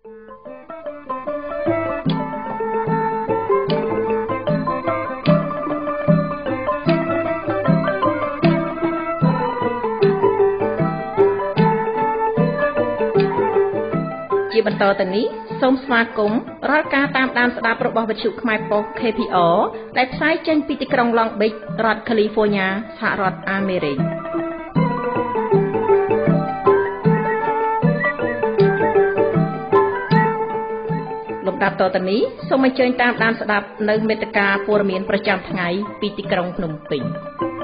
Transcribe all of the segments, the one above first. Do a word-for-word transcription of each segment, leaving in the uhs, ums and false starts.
ជាបន្តទៅនេះសូមស្វាគមន៍រាល់ការតាមដានស្ដាប់របស់វិទ្យុខ្មែរប៉ុស្តិ៍ K P R ដែលផ្សាយចេញពីទីក្រុង Long Beach រដ្ឋ California សហរដ្ឋអាមេរិកលំដាប់តទៅនេះសូមអញ្ជើញតាមដានស្ដាប់នៅមេតិការព័ត៌មានប្រចាំថ្ងៃពីទីក្រុងភ្នំពេញ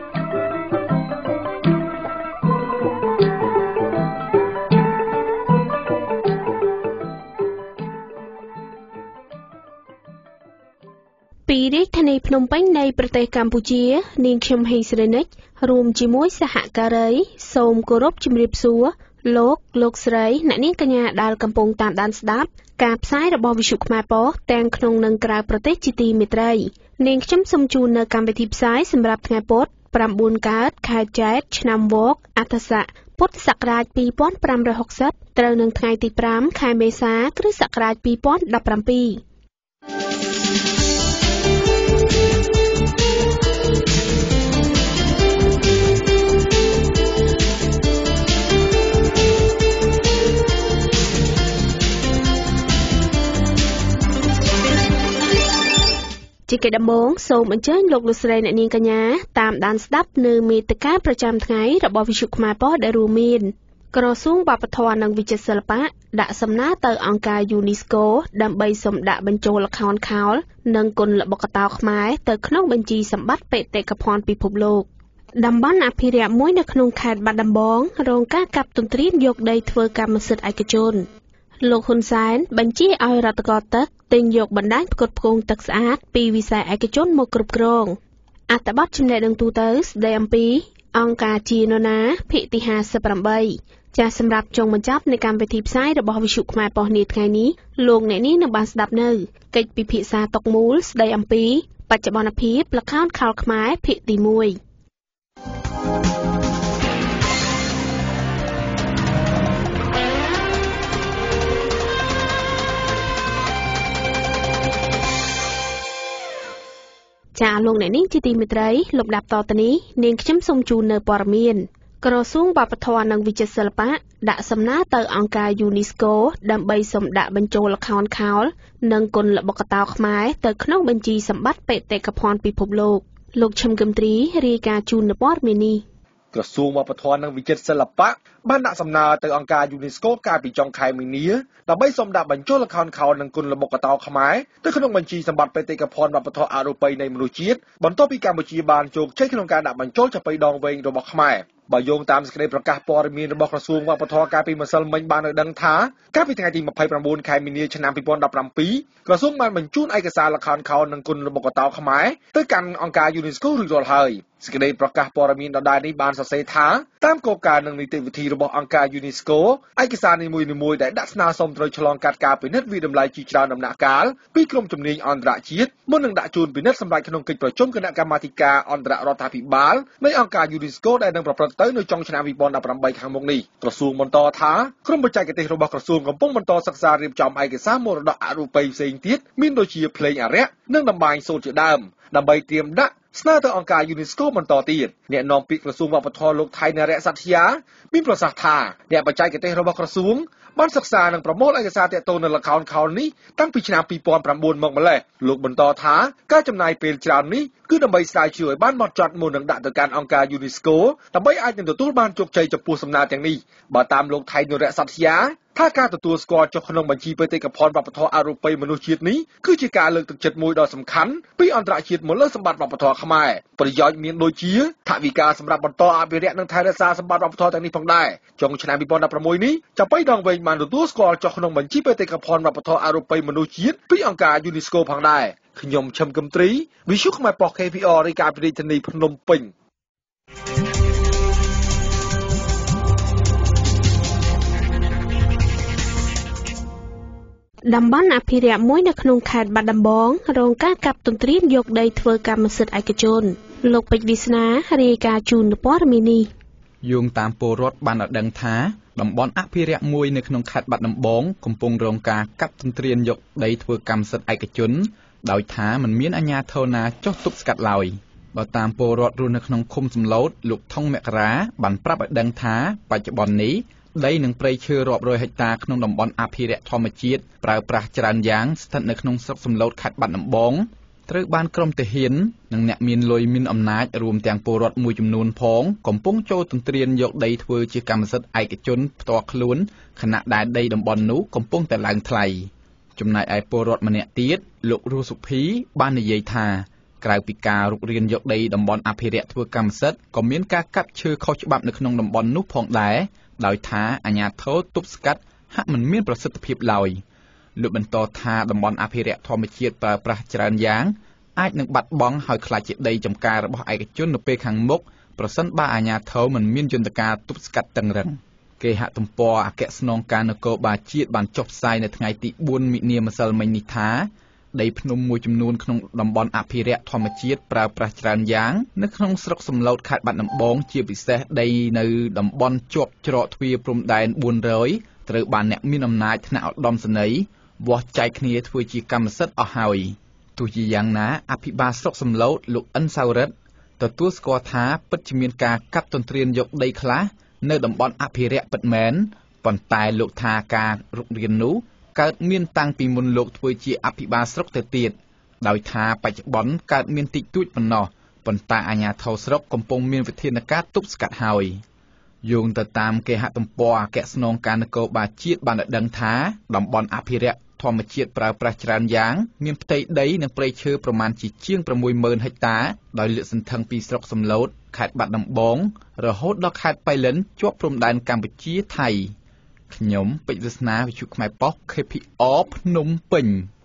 ពីរាជធានីភ្នំពេញនៃប្រទេសកម្ពុជានាងខ្ញុំហេងសេរីនិចរួមជាមួយសហការីសូមគោរពជំរាបសួរលោកលោកស្រីអ្នកនាងកញ្ញាដែលកំពុងតាមដានស្ដាប់ការផ្សាយរបស់វិទ្យុខ្មែរប៉ុស្តិ៍ទាំងក្នុងនិងក្រៅប្រទេសជាទីមេត្រីនាងខ្ញុំសូមជូននៅកម្មវិធីផ្សាយសម្រាប់ថ្ងៃពុធប្រាំបួនកើតខែចែកឆ្នាំវកអដ្ឋស័កពុទ្ធសករាជពីរពាន់ប្រាំរយហកសិបត្រូវនឹងថ្ងៃទីប្រាំខែមេសាគ្រិស្តសករាជពីរពាន់ដប់ប្រាំពីរជាកិច្ចដំបូងសូមអញ្ជើញលោកលោកស្រីអ្នកនាងកញ្ញាតាមដានស្ដាប់នៅមេតិការប្រចាំថ្ងៃរបស់វិទ្យុខ្មែរប៉ុស្តិ៍ដែលរួមមានក្រសួងវប្បធម៌និងវិចិត្រសិល្បៈដាក់សំណើទៅអង្គការ UNESCO ដើម្បីសូមដាក់បញ្ចូលល្ខោនខោលនិងគុនល្បុក្កតោខ្មែរទៅក្នុងបញ្ជីសម្បត្តិបេតិកភណ្ឌពិភពលោកតំបន់អភិរក្សមួយនៅក្នុងខេត្តបាត់ដំបងរងការកាប់ទន្ទ្រានយកដីធ្វើកម្មសិទ្ធិឯកជនលោកហ៊ុនសែនបញ្ជាឲ្យរដ្ឋកោទឹកទិញយកបណ្ដាញផ្គត់ផ្គង់ទឹកស្អាតពីវិស័យឯកជនមកគ្រប់គ្រងអត្ថបទចំណេះដឹងទូទៅស្ដីអំពីអង្គការជានរណាភាគទីហាសិបប្រាំចាស់សម្រាប់ចុងបញ្ចប់នៃកម្មវិធីផ្សាយរបស់វិទ្យុខ្មែរប៉ុស្តិ៍នាថ្ងៃនេះលោកអ្នកនាងនឹងបានស្ដាប់នៅកិច្ចពិភាក្សាតុកមូលស្ដីអំពីបច្ចុប្បន្នភាពល្ខោនខោលខ្មែរភាគទីមួយចាលោកអ្នកនាងជាទីមេត្រីលំដាប់តទៅនេះនាងខ្ញុំសូមជូននៅព័ត៌មានក្រសួងវប្បធម៌និងវិចិត្រសិល្បៈដាក់សំណើទៅអង្គការ UNESCO ដើម្បីសូមដាក់បញ្ចូលល្ខោនខោលនិងគុនល្បុក្កតោខ្មែរទៅក្នុងបញ្ជីសម្បត្តិបេតិកភណ្ឌពិភពលោកលោកឈឹមគឹមទ្រីរាយការណ៍ជូននៅព័ត៌មាននេះក្រសួងវប្បធម៌និងវិចិត្រសិល្បៈបានដាក់សំណើទៅអង្គការ UNESCO កាលពីចុងខែមីនាដើម្បីសូមដាក់បញ្ចូលល្ខោនខោលនិងគុនល្បុក្កតោខ្មែរទៅក្នុងបញ្ជីសម្បត្តិបេតិកភណ្ឌវប្បធម៌អរូបីនៃមនុស្សជាតិបន្ទាប់ពីកម្ពុជាបានជោគជ័យក្នុងការដាក់បញ្ចូលចាប៉ីដងវែងរបស់ខ្មែរបើយោងតាមសេចក្តីប្រកាសព័ត៌មានរបស់ក្រសួងវប្បធម៌កាលពីម្សិលមិញបានឲ្យដឹងថាកាលពីថ្ងៃទីម្ភៃប្រាំបួនខែមីនាឆ្នាំពីរពាន់ដប់ប្រាំពីរក្រសួងបានបញ្ជូនឯកសារល្ខោនខោលនិងគុនល្បុក្កតោខ្មែរទៅកាន់អង្គការ UNESCO រួចរាល់ហើយសេចក្តីប្រកាសព័ត៌មានដដែលនេះបានសរសេរថាតាមគោលការណ៍និងនីតិវិធីរបស់អង្គការ UNESCO ឯកសារនីមួយៗដែលដាក់ស្នើសុំត្រូវឆ្លងកាត់ការពិនិត្យវិតម្លៃជាច្រើនដំណាក់កាលពីក្រុមជំនាញអន្តរជាតិមុននឹងដាក់ជូនពិនិត្យសម្រាប់ក្នុងកិច្ចប្រជុំគណៈកម្មាធិការអន្តររដ្ឋាភិបាលនៃអង្គការ UNESCO ដែលនឹងប្រព្រឹត្តទៅនៅចុងឆ្នាំពីរពាន់ដប់ប្រាំបីខាងមុខនេះក្រសួងបន្តថាក្រុមបច្ចេកទេសរបស់ក្រសួងកំពុងបន្តសិក្សារៀបចំឯកសារមរតកអរូបីផ្សេងទៀតមានដូចជាភ្លេងអារក្សនិងតម្បាញសូត្រជាដើមដើម្បីត្រៀមដាក់ស្នើទៅអង្គការ UNESCO បន្តទៀតអ្នកនាំពាក្យក្រសួងវប្បធម៌លោកថៃនរៈសត្យាមានប្រសាសន៍ថាអ្នកបច្ចេកទេសរបស់ក្រសួងបានសិក្សានិងប្រមូលឯកសារទាក់ទងនឹងល្ខោនខោលនេះតាំងពីឆ្នាំពីរពាន់ប្រាំបួនមកម្លេះលោកបន្តថាការចំណាយពេលច្រើននេះគឺដើម្បីស្រាវជ្រាវឲ្យបានហ្មត់ចត់មុននឹងដាក់ទៅកាន់អង្គការ UNESCO ដើម្បីអាចនឹងទទួលបានជោគជ័យចំពោះសំណើទាំងនេះបើតាមលោកថៃនរៈសត្យាថាការទទួលស្គាល់ចុះក្នុងបញ្ជីបេតិកភណ្ឌវប្បធម៌អរូបីមនុស្សជាតិនេះគឺជាការលើកទឹកចិត្តមួយដ៏សំខាន់ពីអន្តរជាតិមកលើសម្បត្តិវប្បធម៌ខ្មែរប្រយោជន៍មានដូចជាថវិកាសម្រាប់បន្តអភិរក្សនិងថែរក្សាសម្បត្តិវប្បធម៌ទាំងនេះផងដែរចុងឆ្នាំពីរពាន់ដប់ប្រាំមួយនេះចាប៉ីដងវែងបានទទួលស្គាល់ចុះក្នុងបញ្ជីបេតិកភណ្ឌវប្បធម៌អរូបីមនុស្សជាតិពីអង្គការ UNESCO ផងដែរខ្ញុំឈឹមគឹមទ្រីវិទ្យុខ្មែរប៉ុស្តិ៍ K P R រាយការណ៍ពីរាជធានីភ្នំពេញតំបន់អភិរក្សមួយនៅក្នុងខេត្តបាត់ដំបងរងការកាប់ទន្ទ្រានយកដីធ្វើកម្មសិទ្ធិឯកជនលោកពេជ្រវាសនារាយការណ៍ជូនព័ត៌មាននេះយោងតាមពលរដ្ឋបានឲ្យដឹងថាតំបន់អភិរក្សមួយនៅក្នុងខេត្តបាត់ដំបងកំពុងរងការកាប់ទន្ទ្រានយកដីធ្វើកម្មសិទ្ធិឯកជនដោយថាมันមានអាជ្ញាធរណាចុះទប់ស្កាត់ឡើយបើតាមពលរដ្ឋរស់នៅក្នុងឃុំសំឡូតលោកថងមករាបានប្រាប់ឲ្យដឹងថាបច្ចុប្បន្ននេះដីនិងព្រៃឈើរាប់រយហិកតាក្នុងតំបន់អភិរក្សធម្មជាតិប្រើប្រាស់ច្រើនយ៉ាងស្ថិតនៅក្នុងស្រុកសំឡូតខេត្តបាត់ដំបងត្រូវបានក្រុមទាហាននិងអ្នកមានលុយមានអំណាចរួមទាំងពលរដ្ឋមួយចំនួនផងកំពុងចូលទន្ទ្រានយកដីធ្វើជាកម្មសិទ្ធិឯកជនផ្ទាល់ខ្លួនខណៈដែលដីតំបន់នោះកំពុងតែឡើងថ្លៃចំណែកឯពលរដ្ឋម្នាក់ទៀតលោករស់សុភីបាននិយាយថាក្រៅពីការរុករានយកដីតំបន់អភិរក្សធ្វើកម្មសិទ្ធិក៏មានការកាប់ឈើខុសច្បាប់នៅក្នុងតំបន់នោះផងដែរដោយថាអាជ្ញាធរទប់ស្កាត់ហាក់មិនមានប្រសិទ្ធភាពឡើយលោកបន្តថាតំបន់អភិរក្សធម្មជាតិប្រើប្រាស់ច្រើនយ៉ាងអាចនឹងបាត់បង់ហើយខ្លាចជាដីចម្ការរបស់ឯកជននៅពេលខាងមុខប្រសិនបើអាជ្ញាធរមិនមានយន្តការទប់ស្កាត់តឹងរ៉ឹងគេហទំព័រអគ្គស្នងការនគរបាលជាតិបានចុះផ្សាយនៅថ្ងៃទីបួនមិនិនាម្សិលមិញនេះថាដីភ្នំមួយចំនួនក្នុងតំបន់អភិរក្សធម្មជាតិប្រើប្រាស់ច្រើនយ៉ាងនៅក្នុងស្រុកសំឡូតខេត្តបាត់ដំបងជាពិសេសដីនៅតំបន់ជាប់ច្រកទ្វារព្រំដែនបួនរយត្រូវបានអ្នកមានអំណាចថ្នាក់ឧត្តមសេនីយ៍វាស់ចែកគ្នាធ្វើជាកម្មសិទ្ធិអស់ហើយទោះជាយ៉ាងណាអភិបាលស្រុកសំឡូតលោកអិនសៅរិទ្ធទទួលស្គាល់ថាពិតជាមានការកាប់ទន្ទ្រានយកដីខ្លះនៅតំបន់អភិរក្សពិតមែនប៉ុន្តែលោកថាការរុករាននោះកើតមានតាំងពីមុនលោកធ្វើជាអភិបាលស្រុកទៅទៀតដោយថាបច្ចុប្បន្នកើតមានតិចតួចប៉ុណ្ណោះប៉ុន្តែអាជ្ញាធរស្រុកកំពុងមានវិធានការទប់ស្កាត់ហើយយោងទៅតាមគេហទំព័រអគ្គស្នងការនគរបាលជាតិបានដឹងថាតំបន់អភិរក្សធម្មជាតិប្រើប្រាស់ច្រើនយ៉ាងមានផ្ទៃដីនិងព្រៃឈើប្រមាណជាជាង 6ម៉ឺន ហិកតាដោយលាតសន្ធឹងពីស្រុកសំឡូតខេត្តបាត់ដំបងរហូតដល់ខេត្តប៉ៃលិនជាប់ព្រំដែនកម្ពុជាថៃខ្ញុំពេជ្រវាសនាវិទ្យុខ្មែរប៉ុស្តិ៍ K P R ភ្នំពេញ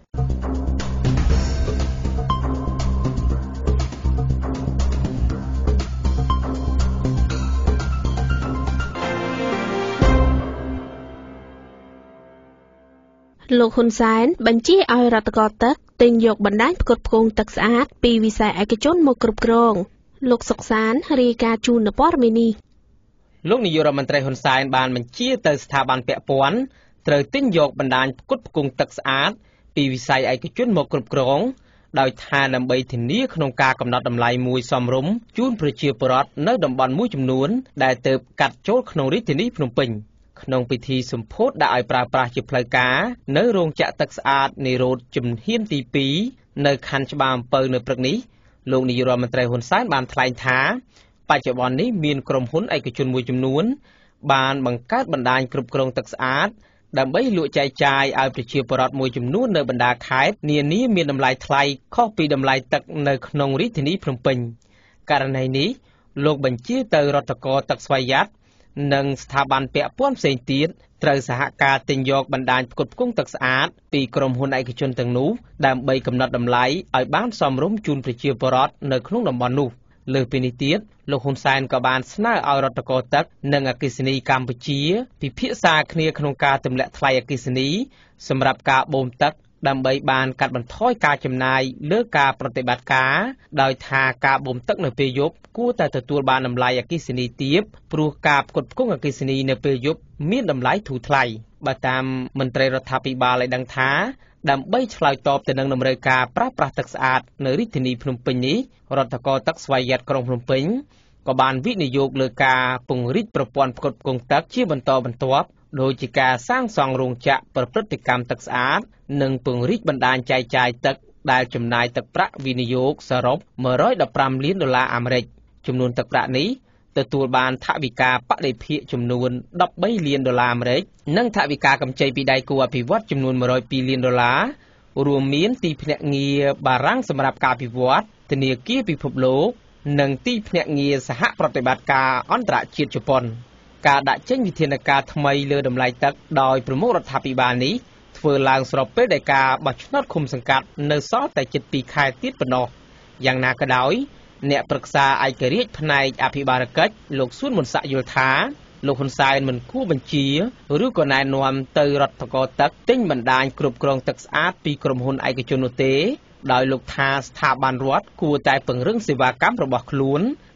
លោកហ៊ុនសែនបញ្ជាឲ្យរដ្ឋកោទឹកទិញយកបណ្ដាញផ្គត់ផ្គង់ទឹកស្អាតពីវិស័យឯកជនមកគ្រប់គ្រងលោកសុកសានរាយការណ៍ជូននៅព័ត៌មាននេះលោកនាយករដ្ឋមន្ត្រីហ៊ុនសែនបានបញ្ជាទៅស្ថាប័នពាក់ព័ន្ធត្រូវទិញយកបណ្ដាញផ្គត់ផ្គង់ទឹកស្អាតពីវិស័យឯកជនមកគ្រប់គ្រងដោយថាដើម្បីធានាក្នុងការកំណត់តម្លៃមួយសមរម្យជូនប្រជាពលរដ្ឋនៅតំបន់មួយចំនួនដែលទើបកាត់ចូលក្នុងរាជធានីភ្នំពេញក្នុងពិធីសម្ពោធដាក់ឲ្យប្រើប្រាស់ជាផ្លូវការនៅរោងចក្រទឹកស្អាតនៃរោដជំហានទីពីរនៅខណ្ឌច្បារអំពៅនៅព្រឹកនេះលោកនាយករដ្ឋមន្ត្រីហ៊ុនសែនបានថ្លែងថាបច្ចុប្បន្ននេះមានក្រុមហ៊ុនឯកជនមួយចំនួនបានបង្កើតបណ្ដាញគ្រប់គ្រងទឹកស្អាតដើម្បីលក់ចែកចាយឲ្យប្រជាពលរដ្ឋមួយចំនួននៅបណ្ដាខេត្តនានាមានតម្លៃថ្លៃខុសពីតម្លៃទឹកនៅក្នុងរាជធានីភ្នំពេញករណីនេះលោកបញ្ជាទៅរដ្ឋកោទឹកស្វយ័តនិងស្ថាប័នពាក់ព័ន្ធផ្សេងទៀតត្រូវសហការទិញយកបណ្ដាញផ្គត់ផ្គង់ទឹកស្អាតពីក្រុមហ៊ុនឯកជនទាំងនោះដើម្បីកំណត់តម្លៃឲ្យបានសមរម្យជូនប្រជាពលរដ្ឋនៅក្នុងតំបន់នោះលើសពីនេះទៀតលោកហ៊ុនសែនក៏បានស្នើឲ្យរដ្ឋកោទឹកនិងអគ្គិសនីកម្ពុជាពិភាក្សាគ្នាក្នុងការទម្លាក់ថ្លៃអគ្គិសនីសម្រាប់ការបូមទឹកដើម្បីបានកាត់បន្ថយការចំណាយលើការប្រតិបត្តិការដោយថាការបូមទឹកនៅពេលយប់គួរតែទទួលបានតម្លៃអគ្គិសនីទាបព្រោះការផ្គត់ផ្គង់អគ្គិសនីនៅពេលយប់មានតម្លៃធូរថ្លៃបើតាមមន្ត្រីរដ្ឋាភិបាលឲ្យដឹងថាដើម្បីឆ្លើយតបទៅនឹងតម្រូវការប្រើប្រាស់ទឹកស្អាតនៅរាជធានីភ្នំពេញនេះរដ្ឋកោទឹកស្វយ័តក្រុងភ្នំពេញក៏បានវិនិយោគលើការពង្រីកប្រព័ន្ធផ្គត់ផ្គង់ទឹកជាបន្តបន្ទាប់ដោយជាការសាងសង់រោងចក្រប្រព្រឹត្តកម្មទឹកស្អាតនិងពង្រីកបណ្ដាញចែកចាយទឹកដែលចំណាយទឹកប្រាក់វិនិយោគសរុបមួយរយដប់ប្រាំលានដុល្លារអាមេរិកចំនួនទឹកប្រាក់នេះទទួលបានថវិកាបដិភាគចំនួនដប់បីលានដុល្លារអាមេរិកនិងថវិកាកម្ចីពីដៃគូអភិវឌ្ឍចំនួនមួយរយពីរលានដុល្លាររួមមានទីភ្នាក់ងារបារាំងសម្រាប់ការអភិវឌ្ឍធនាគារពិភពលោកនិងទីភ្នាក់ងារសហប្រតិបត្តិការអន្តរជាតិជប៉ុនការដាក់ចេញវិធានការថ្មីលើតម្លៃទឹកដោយប្រមុខរដ្ឋាភិបាលនេះធ្វើឡើងស្របពេលដែលការបោះឆ្នោតឃុំសង្កាត់នៅសល់តែជិតពីរខែទៀតប៉ុណ្ណោះយ៉ាងណាក៏ដោយអ្នកប្រឹក្សាឯករាជ្យផ្នែកអភិបាលកិច្ចលោកសួនមុនស័កយល់ថាលោកហ៊ុនសែនមិនគួរបញ្ជាឬក៏ណែនាំទៅរដ្ឋកោទឹកទិញបណ្ដាញគ្រប់គ្រងទឹកស្អាតពីក្រុមហ៊ុនឯកជននោះទេដោយលោកថាស្ថាប័នរដ្ឋគួរតែពង្រឹងសេវាកម្មរបស់ខ្លួន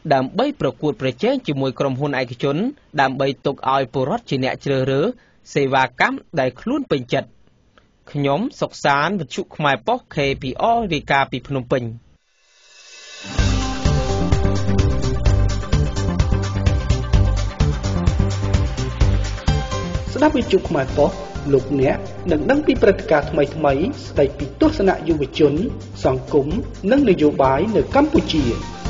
ដើម្បីប្រកួតប្រជែងជាមួយក្រុមហ៊ុនឯកជនដើម្បីទុកឲ្យពលរដ្ឋជាអ្នកជ្រើសរើសសេវាកម្មដែលខ្លួនពេញចិត្តខ្ញុំសុកសានវិទ្យុខ្មែរប៉ុស្តិ៍ K P R រាយការណ៍ពីភ្នំពេញស្ដាប់វិទ្យុខ្មែរប៉ុស្តិ៍លោកអ្នកនឹងដឹងពីព្រឹត្តិការណ៍ថ្មីៗស្ដីពីទស្សនៈយុវជនសង្គមនិងនយោបាយនៅកម្ពុជា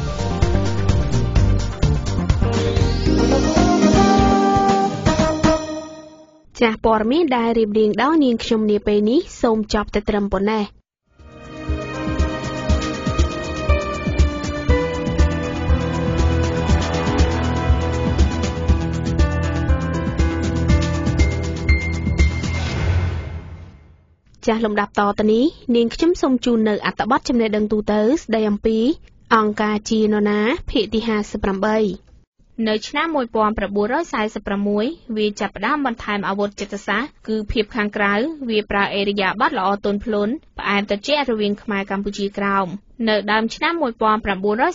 ចាស់ព័ត៌មានដែលរៀបរៀងដោយនាងខ្ញុំនាពេលនេះសូមចប់តែត្រឹមប៉ុណ្ណេះចាស់លំដាប់តទៅនេះនាងខ្ញុំសូមជូននៅអត្ថបទចំណេះដឹងទូទៅស្ដីអំពីអង្គការជានរណាភាគទីห้าสิบแปดនៅឆ្នាំmột nghìn chín trăm bốn mươi sáuវាចាប់ផ្ដើមបន្ថែមអាវុធចិត្តសាស្ត្រគឺភាពខាងក្រៅវាប្រើអេរិយាបថល្អទន់ភ្លន់ផ្អែមត្រជាក់រវាងខ្មែរកម្ពុជាក្រោមនៅដើមឆ្នាំmột nghìn chín trăm bốn mươi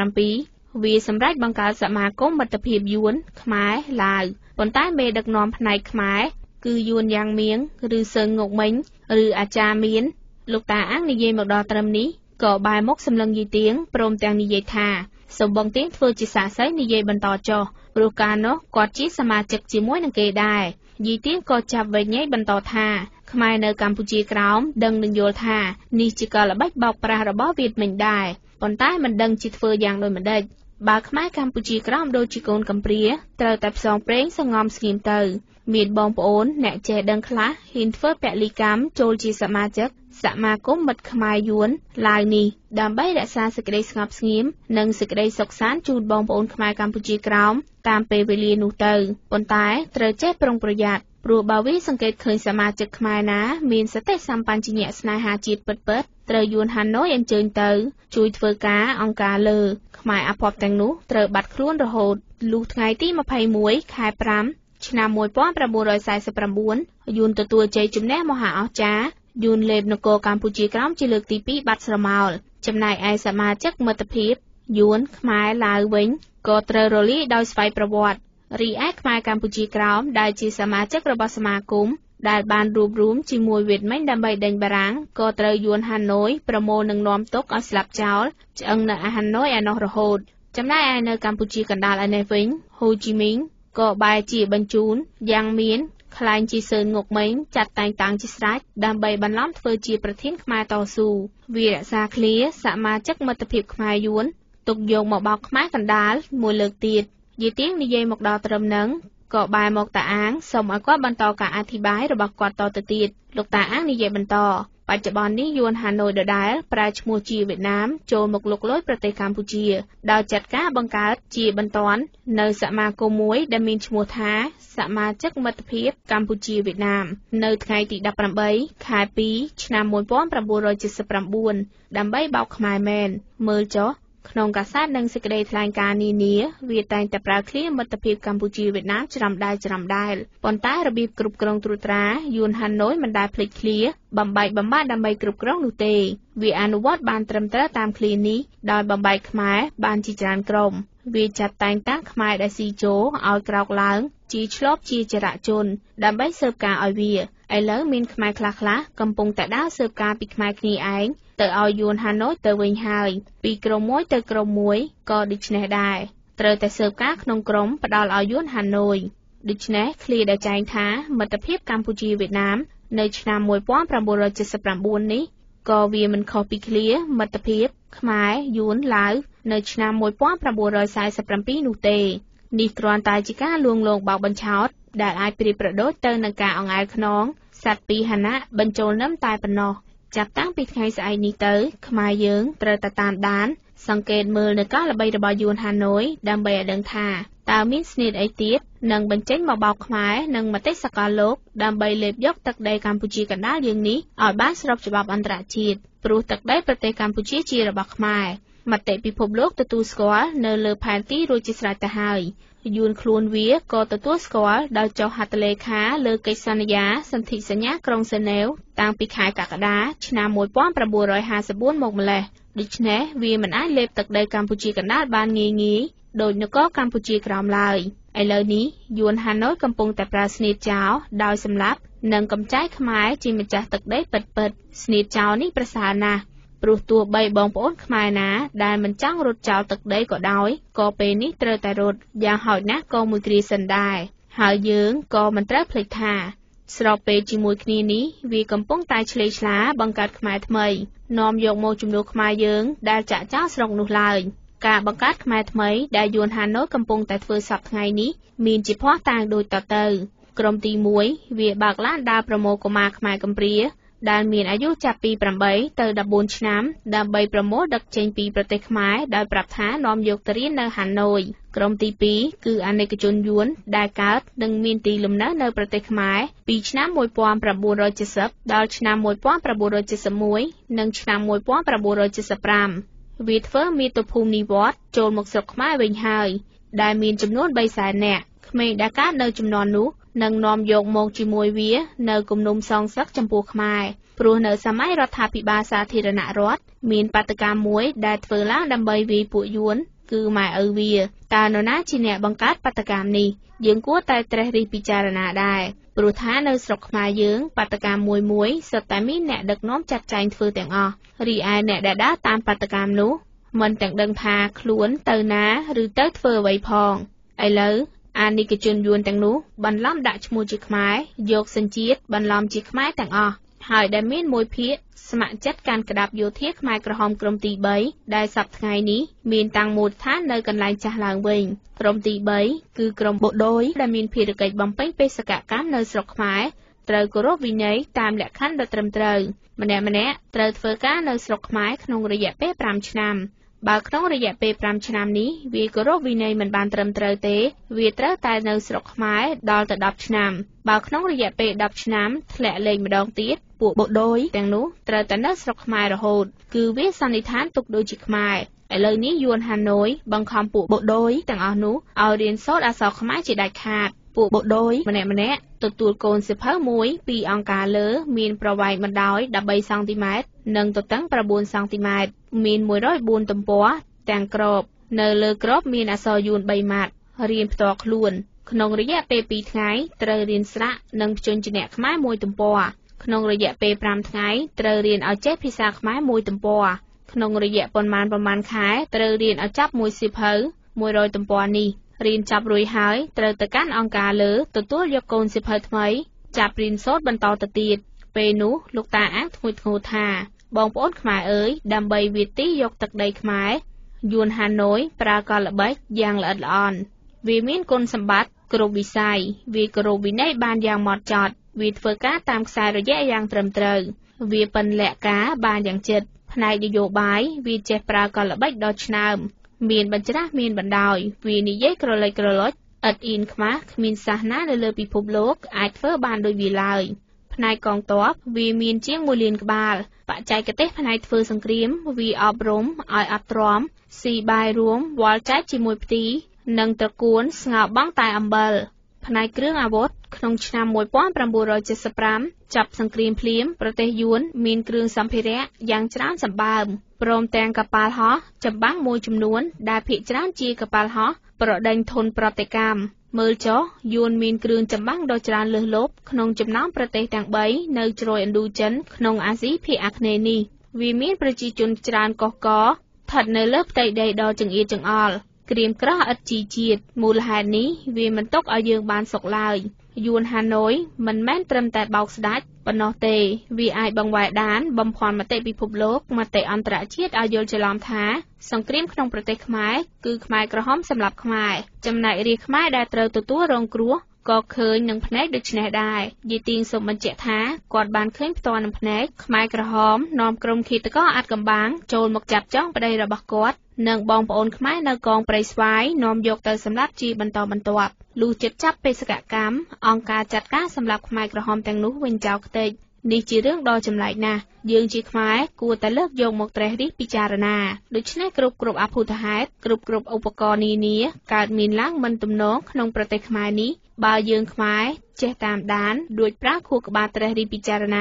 sáuវាសម្រេចបង្កើតសមាគមមិត្តភាពយួនខ្មែរឡាវប៉ុន្តែមេដឹកនាំផ្នែកខ្មែរគឺយួនយ៉ាងមៀងឬសឹងងុកមិញឬអាចារ្យមានលោកតាអាំងនិយាយមកដល់ត្រឹមនេះក៏បែរមុខសម្លឹងយីទៀងព្រមទាំងនិយាយថាសូមបងទៀងធ្វើជាសាស័យនិយាយបន្តចុះព្រោះកាលនោះគាត់ជាសមាជិកជាមួយនឹងគេដែរយីទៀងក៏ចាប់វែងញ៉ៃបន្តថាខ្មែរនៅកម្ពុជាក្រោមដឹងនឹងយល់ថានេះជាកលល្បិចបោកប្រាស់របស់វៀតមិញដែរប៉ុន្តែមិនដឹងជាធ្វើយ៉ាងដូចម្ដេចបើខ្មែរកម្ពុជាក្រោមដូចជាកូនកំព្រាត្រូវតែផ្សងព្រេងសងំស្ងៀមទៅមានបងប្អូនអ្នកចេះដឹងខ្លះហ៊ានធ្វើពលិកម្មចូលជាសមាជិកសមាគមមិត្តខ្មែរយួនឡាវនេះដើម្បីរក្សាសេចក្តីស្ងប់ស្ងៀមនិងសេចក្តីសុខសាន្តជូនបងប្អូនខ្មែរកម្ពុជាក្រោមតាមពេលវេលានោះទៅប៉ុន្តែត្រូវចេះប្រុងប្រយ័ត្នព្រោះបើវាសង្កេតឃើញសមាជិកខ្មែរណាមានសតិសម្បញ្ញៈស្នេហាជាតិពិតៗត្រូវយួនហាណូយអញ្ជើញទៅជួយធ្វើការអង្គការលើខ្មែរអភ័ព្វទាំងនោះត្រូវបាត់ខ្លួនរហូតលុះថ្ងៃទីยี่สิบเอ็ดខែប្រាំឆ្នាំmột nghìn chín trăm bốn mươi sáuយួនទទួលជ័យជំនះមហាអស្ចារ្យយួនលេបនគរកម្ពុជាក្រោមជាលើកទីពីរបាត់ស្រមោលចំណែកឯសមាជិកមិត្តភាពយួនខ្មែរឡាវវិញក៏ត្រូវរលាយដោយស្វ័យប្រវត្តិរីឯខ្មែរកម្ពុជាក្រោមដែលជាសមាជិករបស់សមាគមដែលបានរួបរวมជាមួយវៀតមិញដើម្បីដេញបារាំងក៏ត្រូវយួនហាណូយប្រមូលនឹងនាំទុកឲ្យស្លាប់ចោលឆ្អឹងនៅហាណូយឯនោះរហូតចំណែកឯនៅកម្ពុជាកណ្ដាលឯនេះវិញហ៊ូជីមីងក៏បែរជាបញ្ជូនយ៉ាងមានខ្លែងជាសើងុកមិញចាត់តែងតាំងជាស្រេចដើម្បីបន្លំធ្វើជាប្រធានខ្មែរតស៊ូវារក្សាឃ្លាសមាជិកមិត្តភាពខ្មែរយួនទុកយកមកបោកខ្មែរកណ្ដាលមួយលើកទៀតយីទៀងនិយាយមកដល់ត្រឹមហ្នឹងក៏បែរមកតាអាងសូមឲ្យគាត់បន្តការអធិប្បាយរបស់គាត់តទៅទៀតលោកតាអាងនិយាយបន្តបច្ចុប្បន្ននេះយួនហាណូយដដែលប្រែឈ្មោះជាវៀតណាមចូលមកលុកលុយប្រទេសកម្ពុជាដោយចាត់ការបង្កើតជាបន្ទាន់នៅសមាគមមួយដែលមានឈ្មោះថាសមាជិកមិត្តភាពកម្ពុជាវៀតណាមនៅថ្ងៃទីដប់ប្រាំបីខែពីរឆ្នាំmột nghìn chín trăm bảy mươi chínដើម្បីបោកខ្មែរមែនមើលចុះក្នុងកាសែតនិងសេចក្តីថ្លែងការណ៍នានាវាតែងតែប្រើឃ្លាមិត្តភាពកម្ពុជាវៀតណាមច្រាំដែលច្រាំដែលប៉ុន្តែរបៀបគ្រប់គ្រងត្រួតត្រាយួនហាណូយមិនដែលភ្លេចឃ្លាបំបែកបំបាក់ដើម្បីគ្រប់គ្រងនោះទេវាអនុវត្តបានត្រឹមត្រូវតាមឃ្លានេះដោយបំបែកខ្មែរបានជាច្រើនក្រុមវាចាត់តែងតាំងខ្មែរដែលស៊ីជោឲ្យក្រោកឡើងជាឆ្លប់ជាចរជនដើម្បីស៊ើបការឲ្យវាឥឡូវមានខ្មែរខ្លះៗកំពុងតែដើរស៊ើបការពីខ្មែរគ្នាឯងទៅឲ្យយួនហាណូយទៅវិញហើយពីក្រុមមួយទៅក្រុមមួយក៏ដូច្នេះដែរត្រូវតែស៊ើបការក្នុងក្រុមផ្ដាល់ឲ្យយួនហាណូយដូច្នេះឃ្លាដែលចែងថាមិត្តភាពកម្ពុជាវៀតណាមនៅឆ្នាំmột nghìn chín trăm bảy mươi chínនេះក៏វាមិនខុសពីឃ្លាមិត្តភាពខ្មែរយួនឡាវនៅឆ្នាំmột nghìn chín trăm bốn mươi sáuនោះទេនេះគ្រាន់តែជាការលួងលោមបោកបញ្ឆោតដែលអាចប្រៀបប្រដូចទៅនឹងការអង្អែលខ្នងសត្វពីរហណៈបញ្ចូលនឹមតែប៉ុណ្ណោះចាប់តាំងពីថ្ងៃស្អែកនេះទៅខ្មែរយើងត្រូវតែតាមដានសង្កេតមើលនៅការល្បីរបស់យួនហាណូយដើម្បីឲ្យដឹងថាតើមានស្នេហ៍អីទៀតនឹងបញ្ចេញមកបោកខ្មែរនិងមតិសកលលោកដើម្បីលេបយកទឹកដីកម្ពុជាកណ្ដាលយើងនេះឲ្យបានស្របច្បាប់អន្តរជាតិព្រោះទឹកដីប្រទេសកម្ពុជាជារបស់ខ្មែរមតិពិភពលោកទទួលស្គាល់នៅលើផែនទីរួចជាស្រេចទៅហើយយួនខ្លួនវាក៏ទទួលស្គាល់ដោយចុះហត្ថលេខាលើកិច្ចសន្យាសន្ធិសញ្ញាក្រុងហ្សឺណែវតាំងពីខែកក្កដាឆ្នាំmột nghìn chín trăm năm mươi tưមកម្លេះដូច្នេះវាមិនអាចលេបទឹកដីកម្ពុជាកណ្ដាលបានងាយងាយដោយនគរកម្ពុជាក្រោមឡើយឥឡូវនេះយួនហាណូយកំពុងតែប្រើស្នៀតចោលដោយសម្លាប់និងកំចាយខ្មែរជាម្ចាស់ទឹកដីពិតៗស្នៀតចោលនេះប្រសើរណាស់ព្រោះទោះបីបងប្អូនខ្មែរណាដែលមិនចង់រត់ចោលទឹកដីក៏ដោយក៏ពេលនេះត្រូវតែរត់យ៉ាងហោចណាស់ក៏មួយគ្រាសិនដែរហើយយើងក៏មិនត្រូវភ្លេចថាស្របពេលជាមួយគ្នានេះវាកំពុងតែឆ្លេឆ្លាបង្កើតខ្មែរថ្មីនាំយកមកជំនួសខ្មែរយើងដែលចាក់ចោលស្រុកនោះឡើយការបង្កើតខ្មែរថ្មីដែលយួនហាណូយកំពុងតែធ្វើសប្តាហ៍ថ្ងៃនេះមានជាភ័ស្តុតាងដូចតទៅក្រុមទីមួយវាបើកឡានដើរប្រមូលកុមារខ្មែរកំព្រាដែលមានអាយុចាប់ពីប្រាំបីទៅដប់បួនឆ្នាំដើម្បីប្រមូលដឹកចេញពីប្រទេសខ្មែរដោយប្រាប់ថានាំយកទៅរៀននៅហាណូយក្រុមទីពីរគឺអាណិកជនយួនដែលកើតនិងមានទីលំនៅនៅប្រទេសខ្មែរពីឆ្នាំmột nghìn chín trăm bảy mươiដល់ឆ្នាំmột nghìn chín trăm bảy mươi mốtនិងឆ្នាំmột nghìn chín trăm bảy mươi lămវាធ្វើមាតុភូមិនិវត្តន៍ចូលមកស្រុកខ្មែរវិញហើយដែលមានចំនួនបីសែននាក់ក្មេងដែលកើតនៅចំនួននោះនឹងនាំយកមកជាមួយវានៅគំនុំសងសឹកចំពោះខ្មែរព្រោះនៅសម័យរដ្ឋាភិបាលសាធារណរដ្ឋមានបាតកម្មមួយដែលធ្វើឡើងដើម្បីវាយពួកយួនគឺម៉ែឪវាតើនរណាជាអ្នកបង្កើតបាតកម្មនេះយើងគួរតែត្រិះរិះពិចារណាដែរព្រោះថានៅស្រុកខ្មែរយើងបាតកម្មមួយមួយសុទ្ធតែមានអ្នកដឹកនាំចាត់ចែងធ្វើទាំងអស់រីឯអ្នកដែលដើរតាមបាតកម្មនោះមិនទាំងដឹងថាខ្លួនទៅណាឬទៅធ្វើអ្វីផងឥឡូវអានិកជនយួនទាំងនោះបន្លំដាក់ឈ្មោះជាខ្មែរយកសញ្ជាតិបន្លំជាខ្មែរទាំងអស់ហើយដែលមានមួយភាគស្ម័គ្រចិត្តកាន់ក្តាប់យោធាខ្មែរក្រហមក្រុមទីបីដែលសប្តាហ៍ថ្ងៃនេះមានតាំងមូលដ្ឋាននៅកន្លែងចាស់ឡើងវិញក្រុមទីបីគឺក្រុមបុដូយដែលមានភារកិច្ចបំពេញបេសកកម្មនៅស្រុកខ្មែរត្រូវគោរពវិន័យតាមលក្ខខណ្ឌដ៏ត្រឹមត្រូវម្នាក់ម្នាក់ត្រូវធ្វើការនៅស្រុកខ្មែរក្នុងរយៈពេលប្រាំឆ្នាំបើក្នុងរយៈពេលប្រាំឆ្នាំនេះវាគោរពវិន័យមិនបានត្រឹមត្រូវទេវាត្រូវតែនៅស្រុកខ្មែរដល់ទៅដប់ឆ្នាំបើក្នុងរយៈពេលដប់ឆ្នាំធ្លាក់លេខម្ដងទៀតពួកបុដូយទាំងនោះត្រូវតែនៅស្រុកខ្មែររហូតគឺវាសន្និដ្ឋានទុកដូចជាខ្មែរឥឡូវនេះយួនហាណូយបង្ខំពួកបុដូយទាំងអស់នោះឲ្យរៀនសូត្រអក្សរខ្មែរជាដាច់ខាតពួកបុដូយម្នាក់ម្នាក់ទទួលកូនសៀវភៅមួយពីអង្គការលើមានប្រវែងបណ្ដោយ13សង់ទីម៉ែត្រនិងទទឹង9សង់ទីម៉ែត្រមានមួយរយបួនទំព័រទាំងក្របនៅលើក្របមានអក្សរយួនបីម៉ាត់រៀនផ្ទាល់ខ្លួនក្នុងរយៈពេលពីរថ្ងៃត្រូវរៀនស្រៈនិងភ្ជញ្ជនៈខ្មែរមួយទំព័រក្នុងរយៈពេលប្រាំថ្ងៃត្រូវរៀនឲ្យចេះភាសាខ្មែរមួយទំព័រក្នុងរយៈប៉ុន្មានប៉ុន្មានខែត្រូវរៀនឲ្យចប់មួយសៀវភៅមួយរយទំព័រនេះរៀនចប់រួចហើយត្រូវទៅកាន់អង្គការលើទទួលយកកូនសៀវភៅថ្មីចាប់រៀនសូត្របន្តទៅទៀតពេលនោះលោកតាអាងធ្ងន់ធ្ងរថាបងប្អូនខ្មែរអើយដើម្បីវាទីយកទឹកដីខ្មែរយួនហាណូយប្រើកលល្បិចយ៉ាងល្អិតល្អន់វាមានគុណសម្បត្តិគ្រប់វិស័យវាគោរពវិន័យបានយ៉ាងហ្មត់ចត់វាធ្វើការតាមខ្សែរយៈយ៉ាងត្រឹមត្រូវវាប៉ិនលក្ខការបានយ៉ាងជិតផ្នែកនយោបាយវាចេះប្រើកលល្បិចដ៏ឆ្នើមមានបញ្ច្រាស់មានបណ្ដោយវានិយាយក្រឡេកក្រឡុចឥតអ៊ីនខ្មាស់គ្មានសាសនានៅលើពិភពលោកអាចធ្វើបានដូចវាឡើយផ្នែកកងទ័ពវាមានជាងមួយលានក្បាលបច្ចេកទេសផ្នែកធ្វើសង្គ្រាមវាអប់រំឲ្យអត់ទ្រាំស៊ីបាយរួមវល់ចែកជាមួយផ្ទីនិងត្រកួនស្ងោបង់តែអំបិលផ្នែកគ្រឿងអាវុធក្នុងឆ្នាំmột nghìn chín trăm bảy mươi lămចាប់សង្គ្រាមភ្លាមប្រទេសយួនមានគ្រឿងសម្ភារៈយ៉ាងច្រើនសម្បើមព្រមទាំងកប៉ាល់ហោះចម្បាំងមួយចំនួនដែលភាគច្រើនជាកប៉ាល់ហោះប្រដេញធនប្រតិកម្មមើលចុះយួនមានគ្រឿងចម្បាំងដ៏ច្រើនលើសលប់ក្នុងចំណោមប្រទេសទាំងបីនៅជ្រោយឥណ្ឌូចិនក្នុងអាស៊ីភាគអាគ្នេយ៍នេះវាមានប្រជាជនច្រើនកុះករស្ថិតនៅលើផ្ទៃដីដ៏ចង្អៀតចង្អល់ក្រៀមក្រោះឥតជីជាតិមូលហេតុនេះវាមិនទុកឲ្យយើងបានសុខឡើយយួនហាណូយមិនមែនត្រឹមតែបោកស្ដាច់ប៉ុណ្ណោះទេវាអាចបង្វែរដានបំភាន់មតិពិភពលោកមតិអន្តរជាតិឲ្យយល់ច្រឡំថាសង្គ្រាមក្នុងប្រទេសខ្មែរគឺខ្មែរក្រហមសម្លាប់ខ្មែរចំណែករាជខ្មែរដែលត្រូវទទួលរងគ្រោះក៏ឃើញនឹងភ្នែកដូចនេះដែរយីទីងសូមបញ្ជាក់ថាគាត់បានឃើញផ្ទាល់នឹងភ្នែកខ្មែរក្រហមនាំក្រុមឃាតករអាត់កំបាំងចូលមកចាប់ចងប្តីរបស់គាត់និងបងប្អូនខ្មែរនៅកងព្រៃស្វាយនាំយកទៅសម្លាប់ជាបន្តបន្ទាប់លុះជិតចាប់បេសកកម្មអង្គការចាត់ការសម្លាប់ខ្មែរក្រហមទាំងនោះវិញចោលខ្ទេចនេះជារឿងដ៏ចម្លែកណាស់យើងជាខ្មែរគួរតែលើកយកមកត្រិះរិះពិចារណាដូច្នេះគ្រប់គ្រប់អភូតហេតុគ្រប់គ្រប់ឧបករណ៍នានាកើតមានឡើងមិនទំនងក្នុងប្រទេសខ្មែរនេះបើយើងខ្មែរចេះតាមដានដូចប្រាខួរក្បាលត្រិះរិះពិចារណា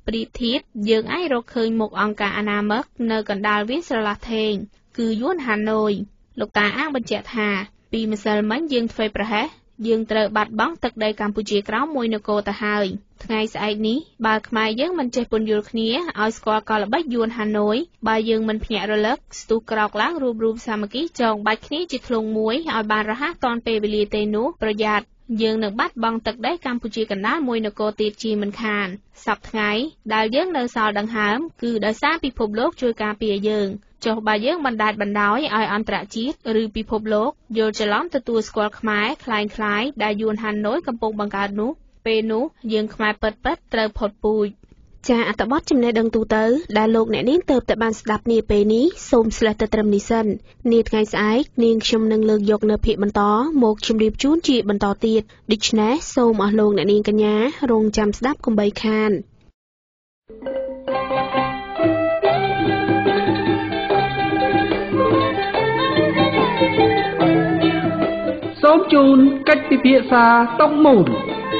ប្រៀបធៀបយើងអាចរកឃើញមុខអង្គការអនាមិកនៅកណ្ដាលវាលស្រឡះថេងគឺយួនហាណូយលោកតាអាងបញ្ជាក់ថាពីម្សិលមិញយើងធ្វើប្រហែសយើងត្រូវបាត់បង់ទឹកដីកម្ពុជាក្រោមមួយនគរទៅហើយថ្ងៃស្អែកនេះបើខ្មែរយើងមិនចេះពន្យល់គ្នាឲ្យស្គាល់កលល្បិចយួនហាណូយបើយើងមិនភ្ញាក់រលឹកស្ទុះក្រោកឡើងរួបរวมសាមគ្គីចងបាច់គ្នាជាធ្លុងមួយឲ្យបានរហ័សទាន់ពេលវេលាទេនោះប្រយ័ត្នយើងនឹងបាត់បង់ទឹកដីកម្ពុជាកណ្ដាលមួយនគរទៀតជាមិនខានសប្តាហ៍ថ្ងៃដែលយើងនៅសល់ដង្ហើមគឺដោយសារពិភពលោកជួយការពារយើងចុះបើយើងបណ្ដាច់បណ្ដោយឲ្យអន្តរជាតិឬពិភពលោកយល់ច្រឡំទទួលស្គាល់ខ្មែរคล้ายៗដែលយួនហាណូយកំពុងបង្កើតនោះពេលនោះយើងខ្មែរពិតៗត្រូវផុតពូជចាអត្ថបទចំណេះដឹងទូទៅដែលលោកអ្នកនាងទៅតែបានស្ដាប់នាពេលនេះសូមស្លេះទៅត្រឹមនេះសិននាថ្ងៃស្អែកនាងខ្ញុំនឹងលើកយកនៅភាគបន្តមកជម្រាបជូនជាបន្តទៀតដូច្នេះសូមអស់លោកអ្នកនាងកញ្ញារងចាំស្ដាប់កុំបីខានសូមជូនកិច្ចពិភាក្សាតុកមូល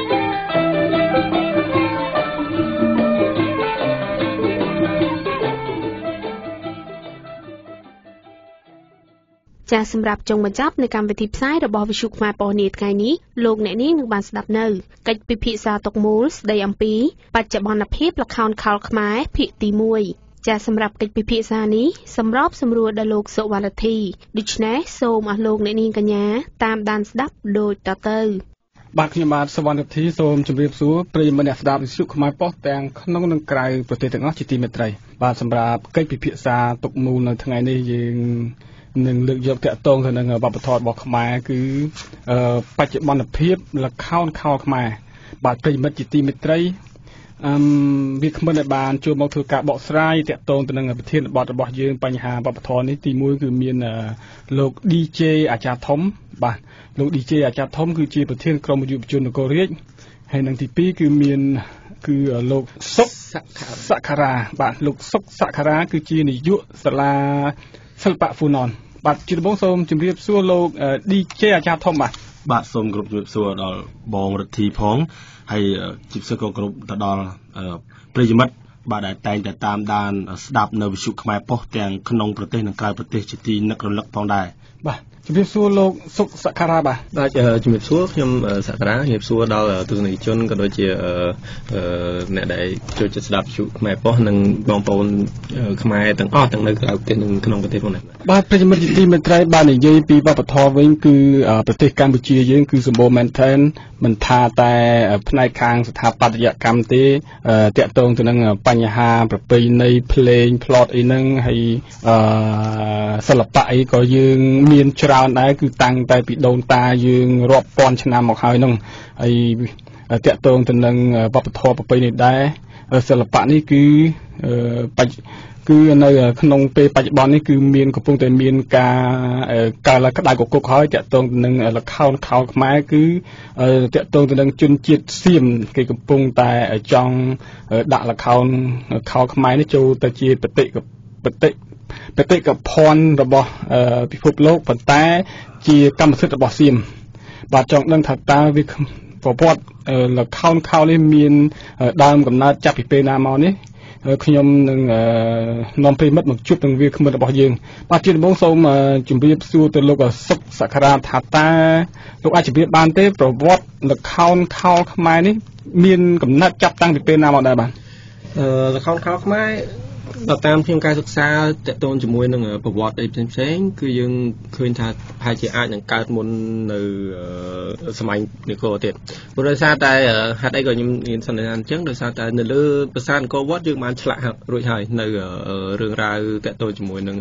ចាសម្រាប់ចុងបញ្ចប់នៃកម្មវិធីផ្សាយរបស់វិទ្យុខ្មែរប៉ុស្តិ៍នាថ្ងៃនេះលោកអ្នកនាងនឹងបានស្ដាប់នៅកិច្ចពិភាក្សាតុកមូលស្ដីអំពីបច្ចុប្បន្នភាពល្ខោនខោលខ្មែរភាគទីមួយចាសម្រាប់កិច្ចពិភាក្សានេះសម្របសម្រួលដល់លោកសុវណ្ណធីដូច្នេះសូមអស់លោកអ្នកនាងកញ្ញាតាមដានស្ដាប់ដូចតទៅបាទខ្ញុំបាទសុវណ្ណធីសូមជម្រាបសួរប្រិយមិត្តអ្នកស្ដាប់វិទ្យុខ្មែរប៉ុស្តិ៍ទាំងក្នុងនិងក្រៅប្រទេសទាំងអស់ជាទីមេត្រីបាទសម្រាប់កិច្ចពិភាក្សាតុកមូលនៅថ្ងៃនេះយើងនឹងលើកយកតាក់ទងទៅនឹងវប្បធម៌របស់ខ្មែរគឺបច្ចុប្បន្នភាពល្ខោនខោលខ្មែរបាទប្រិយមិត្តជាទីមេត្រីអឺវាគ្មិនដែលបានចូលមកធ្វើការបកស្រាយតាក់ទងទៅនឹងប្រធានបទរបស់យើងបញ្ហាវប្បធម៌នេះទីមួយគឺមានលោក ឌី ជេ អាចារ្យធំបាទលោក ឌី ជេ អាចារ្យធំគឺជាប្រធានក្រុមយុវជននគររាជហើយនឹងទីពីរគឺមានគឺលោកសុកសក្ខារាបាទលោកសុកសក្ខារាគឺជានាយកសាលាសិល្បៈហ្វូណនបាទជាដំបូងសូមជម្រាបសួរលោក ឌី ជេ អាចារ្យធំបាទបាទសូមគោរពជម្រាបសួរដល់បងរិទ្ធីផងហើយជាពិសេសក៏គោរពទៅដល់ប្រិយមិត្តបាទដែលតែងតែតាមដានស្ដាប់នៅវិទ្យុខ្មែរប៉ុស្តិ៍ទាំងក្នុងប្រទេសនិងក្រៅប្រទេសជាទីនឹករលឹកផងដែរបាទជំរាបសួរលោកសុកសក្ខារាបាទបាទជំរាបសួរខ្ញុំសក្ខារាជំរាបសួរដល់ទស្សនិកជនក៏ដូចជាអ្នកដែលចូលចិត្តស្ដាប់វិទ្យុខ្មែរប៉ុស្តិ៍និងបងប្អូនខ្មែរទាំងអស់ទាំងនៅក្រៅប្រទេសនិងក្នុងប្រទេសផងដែរបាទប្រិយមិត្តជាទីមេត្រីបាននិយាយពីវប្បធម៌វិញគឺប្រទេសកម្ពុជាយើងគឺសម្បូរមែនទែនមិនថាតែផ្នែកខាងស្ថាបត្យកម្មទេតាក់ទងទៅនឹងបញ្ហាប្រពៃណីភ្លេងផ្លត់អីហ្នឹងហើយសិល្បៈអីក៏យើងមានច្រើនដែរគឺតាំងតែពីដូនតាយើងរាប់ពាន់ឆ្នាំមកហើយហ្នឹងហើយតាក់ទងទៅនឹងវប្បធម៌ប្រពៃណីដែរសិល្បៈនេះគឺបច្ចគឺនៅក្នុងពេលបច្ចុប្បន្ននេះគឺមានកំពុងតែមានការកើនឡើងក្តៅគគុកហើយតាក់ទងទៅនឹងល្ខោនខោលខ្មែរគឺតាក់ទងទៅនឹងជនជាតិសៀមគេកំពុងតែចង់ដាក់ល្ខោនខោលខ្មែរនេះចូលទៅជាបតិបតិបតិកភណ្ឌរបស់ពិភពលោកប៉ុន្តែជាកម្មសិទ្ធិរបស់សៀមបាទចង់ដឹងថាតើវាប្រវត្តិល្ខោនខោលនេះមានដើមកំណើតចាប់ពីពេលណាមកនេះខ្ញុំនឹងនាំប្រិមិត្តមកជួបនឹងវាគ្មិនរបស់យើងបាទជាដំបូងសូមជម្រាបសួរទៅលោកសុកសក្ខារាថាតើលោកអាចជម្រាបបានទេប្រវត្តិល្ខោនខោលខ្មែរនេះមានកំណើតចាប់តាំងពីពេលណាមកដែរបាទល្ខោនខោលខ្មែរដល់តាមខ្ញុំការសិក្សាតកតូនជាមួយនឹងប្រវត្តិអីផ្សេងៗគឺយើងឃើញថាប្រហែលជាអាចនឹងកើតមុននៅសម័យនគរទៀតព្រោះដោយសារតែហេតុអីក៏ខ្ញុំមានសន្និដ្ឋានអញ្ចឹងដោយសារតែនៅលើប្រាសាទអង្គរវត្តយើងបានឆ្លាក់រួចហើយនៅរឿងរ៉ាវតកតូនជាមួយនឹង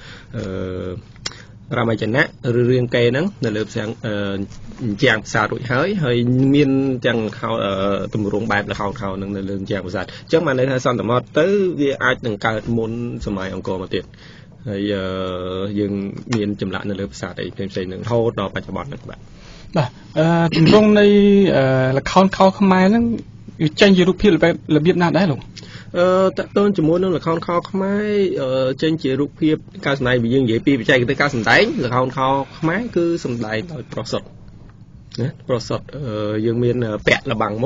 រាមាចនៈឬរាងកេរហ្នឹងនៅលើផ្ទាំងជាងប្រាសាទរួចហើយហើយមានទាំងខោទម្រង់បែបល្ខោនខោលហ្នឹងនៅលើជាងប្រាសាទអញ្ចឹងបានន័យថាសន្មតទៅវាអាចនឹងកើតមុនសម័យអង្គរមកទៀតហើយយើងមានចម្លាក់នៅលើប្រាសាទអីផ្សេងៗហ្នឹងរហូតដល់បច្ចុប្បន្នហ្នឹងបាទបាទអឺទម្រង់នៃល្ខោនខោលខ្មែរហ្នឹងវាចេញជារូបភាពរបៀបណាដែរលោកអឺតកតូនជាមួយនឹងល្ខោនខោលខ្មែរចេញជារូបភាពការសម្ដែងយើងនិយាយពីបច្ចេកទេសការសម្ដែងល្ខោនខោលខ្មែរគឺសម្ដែងដោយប្រសុទ្ធណាប្រសុទ្ធយើងមានពាក់លបាំងមុខហ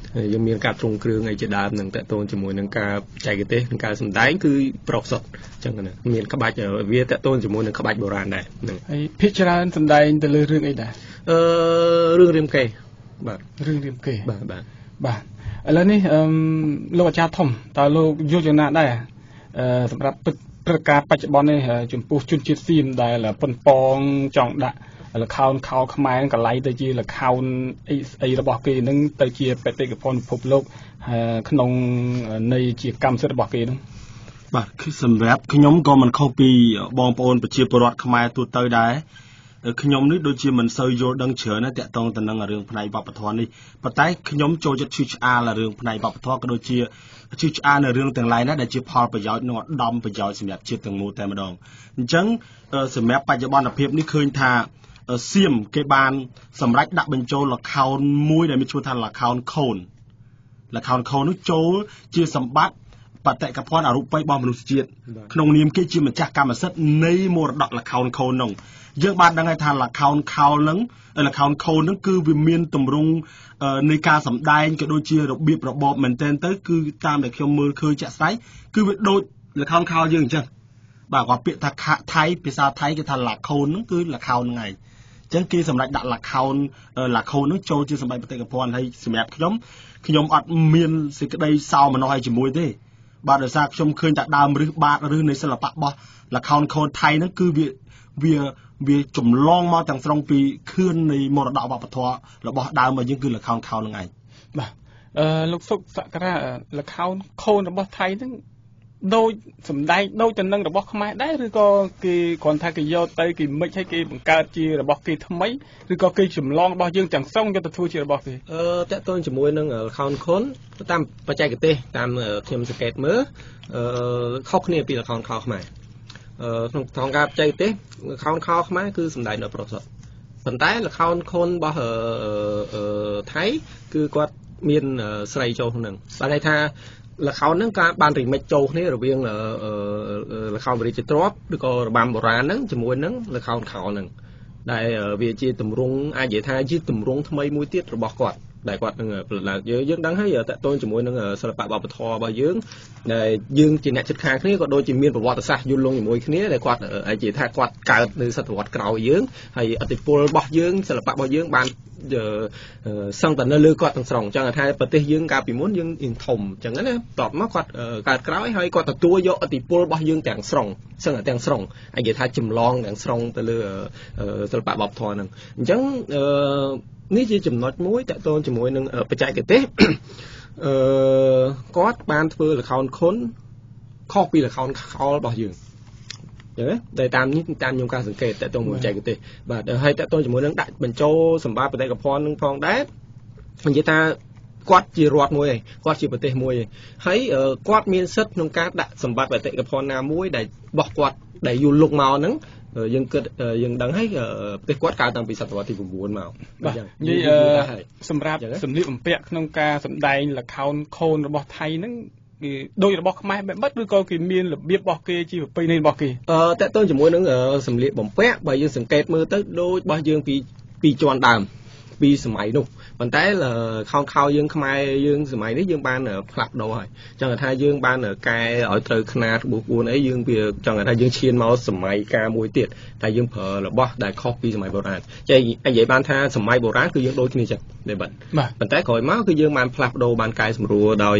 យើងមានការទ្រង់គ្រឿងអីជាដើមនឹងតកតូនជាមួយនឹងការបច្ចេកទេសនិងការសម្ដែងគឺប្រុសសុទ្ធអញ្ចឹងណាមានក្បាច់វាតកតូនជាមួយនឹងក្បាច់បុរាណដែរហ្នឹងហើយភាគច្រើនសម្ដែងទៅលើរឿងអីដែរអឺរឿងរាមកេរ្តិ៍បាទរឿងរាមកេរ្តិ៍បាទបាទបាទឥឡូវនេះអឺលោកអាចារ្យធំតើលោកយល់យ៉ាងណាដែរអឺសម្រាប់ព្រឹត្តិការណ៍បច្ចុប្បន្ននេះចំពោះជនជាតិសៀមដែលប៉ុនប៉ងចង់ដាក់លខោនខោខ្មែរ កន្លែងទៅជាលខោនអីអីរបស់គេនឹងទៅជាបេតិកភណ្ឌពិភពលោកក្នុងនៃជាកម្មសិទ្ធិរបស់គេនឹងបាទគឺសម្រាប់ខ្ញុំក៏មិនខុសពីបងប្អូនប្រជាពលរដ្ឋខ្មែរទូទៅដែរខ្ញុំនេះដូចជាមិនសូវយល់ដឹងច្រើនណាតាក់ទងទៅនឹងរឿងផ្នែកវប្បធម៌នេះប៉ុន្តែខ្ញុំចូលចិត្តឈឺឆ្អាលរឿងផ្នែកវប្បធម៌ក៏ដូចជាឈឺឆ្អាលនៅរឿងទាំងឡាយណាដែលជាផលប្រយោជន៍និងឧត្តមប្រយោជន៍សម្រាប់ជាតិទាំងមូលតែម្ដងអញ្ចឹងសម្រាប់បច្ចុប្បន្នភាពនេះឃើញថាសៀមគេបានសម្រេចដាក់បញ្ចូលលខោនមួយដែលមានឈ្មោះថាលខោនខូនលខោនខូននោះចូលជាសម្បត្តិបេតិកភណ្ឌអរូបីរបស់មនុស្សជាតិក្នុងនាមគេជាម្ចាស់កម្មសិទ្ធិនៃមរតកលខោនខូននោះយើងបានដឹងហើយថាលខោនខោលនឹងលខោនខូននឹងគឺវាមានទម្រង់នៃការសម្ដែងក៏ដូចជារបៀបរបបមែនទែនទៅគឺតាមដែលខ្ញុំមើលឃើញជាក់ស្ដែងគឺវាដូចលខោនខោលយើងអញ្ចឹងបាទគាត់ពាក្យថាថៃភាសាថៃគេថាលខូននឹងគឺលខោនហ្នឹងឯងអញ្ចឹងគេសម្រេចដាក់លខោនលខូននឹងចូលជាសម្បត្តិបេតិកភណ្ឌហើយសម្រាប់ខ្ញុំខ្ញុំអត់មានសេចក្តីសោមនស្សឲ្យជាមួយទេបាទដោយសារខ្ញុំឃើញតែដើមរឹសបាតរឹសនៃសិល្បៈរបស់លខោនខូនថៃហ្នឹងគឺវាវាវាចម្លងមកទាំងស្រុងពីខឿននៃមរតកវប្បធម៌របស់ដើមរបស់យើងគឺលខោនខោនហ្នឹងឯងបាទអឺលោកសុកសក្ការៈលខោនខូនរបស់ថៃហ្នឹងដូចសម្ដែងដូចទៅនឹងរបស់ខ្មែរដែរឬក៏គេគ្រាន់តែគេយកទៅគេមិចឲ្យគេបង្កើតជារបស់គេថ្មីឬក៏គេចម្លងរបស់យើងទាំងស្រុងយកទៅធ្វើជារបស់គេអឺតើតើជាមួយនឹងលខោនខុនតាមបច្ចេកទេសតាមខ្ញុំសង្កេតមើលអឺខុសគ្នាពីលខោនខោខ្មែរអឺក្នុងក្នុងការបច្ចេកទេសលខោនខោខ្មែរគឺសម្ដែងដោយប្រុសសុទ្ធប៉ុន្តែលខោនខុនរបស់អឺថៃគឺគាត់មានស្រីចូលក្នុងបានន័យថាលខោនហ្នឹងក៏បានរីមិចចូលគ្នារវាងលខោនបរិយាទ្រព្យឬក៏របាំបុរាណហ្នឹងជាមួយនឹងលខោនខោហ្នឹងដែលវាជាទម្រង់អាចនិយាយថាជាទម្រង់ថ្មីមួយទៀតរបស់គាត់ដែលគាត់នឹងផលិតឡើងយើងយើងដឹងហើយតើតើជាមួយនឹងសិល្បៈវប្បធម៌របស់យើងដែលយើងជាអ្នកជិតខាងគ្នាក៏ដូចជាមានប្រវត្តិសាស្ត្រយូរលង់ជាមួយគ្នាដែលគាត់អាចនិយាយថាគាត់កើតនៅសតវត្សក្រោយយើងហើយឥទ្ធិពលរបស់យើងសិល្បៈរបស់យើងបានសឹងតែនៅលើគាត់ទាំងស្រុងអញ្ចឹងថាប្រទេសយើងកាលពីមុនយើងអ៊ីនធំអញ្ចឹងណាតបមកគាត់កើតក្រោយហើយគាត់ទទួលយកឥទ្ធិពលរបស់យើងទាំងស្រុងសឹងតែទាំងស្រុងអាចនិយាយថាចម្លងទាំងស្រុងទៅលើសិល្បៈវប្បធម៌ហ្នឹងអញ្ចឹងអឺនេះជាចំណុចមួយតកតងជាមួយនឹងបច្ចេកទេសអឺគាត់បានធ្វើលខោនខុនខុសពីលខោនខោលរបស់យើងចឹងណាតែតាមនេះតាមខ្ញុំការសង្កេតតកតងមួយបច្ចេកទេសបាទហើយតកតងជាមួយនឹងដាក់បញ្ចូលសម្បត្តិបេតិកភណ្ឌនឹងផងដែរនិយាយថាគាត់ជារដ្ឋមួយឯងគាត់ជាប្រទេសមួយឯងហើយគាត់មានសិទ្ធិក្នុងការដាក់សម្បត្តិបេតិកភណ្ឌណាមួយដែលរបស់គាត់ដែលយូរលុកមកហ្នឹងយើងគិតយើងដឹងហើយប្រទេសគាត់កើតតាំងពីសតវត្សទី9មកបាទនិយាយសម្រាប់សម្លៀកបំពាក់ក្នុងការសម្ដែងលខោនខូនរបស់ថៃហ្នឹងគេដូចរបស់ខ្មែរបែបម៉េចឬក៏គេមានរបៀបរបស់គេជាប្រពៃណីរបស់គេអឺតើតើជាមួយនឹងសម្លៀកបំពាក់បើយើងសង្កេតមើលទៅដូចរបស់យើងពីពីជាន់ដើមពីសម័យនោះប៉ុន្តែខោនខោយើងខ្មែរយើងសម័យនេះយើងបានផ្លាស់ប្ដូរហើយចង់ថាយើងបានកែឲ្យត្រូវຂະຫນាតក្បួនក្បួនអីយើងវាចង់ថាយើងឈានមកសម័យកាលមួយទៀតតែយើងប្រើរបស់ដែលខុសពីសម័យបុរាណចេះនិយាយបានថាសម័យបុរាណគឺយើងដូចគ្នាចឹងទេបាទប៉ុន្តែក្រោយមកគឺយើងបានផ្លាស់ប្ដូរបានកែសម្រួលដោយ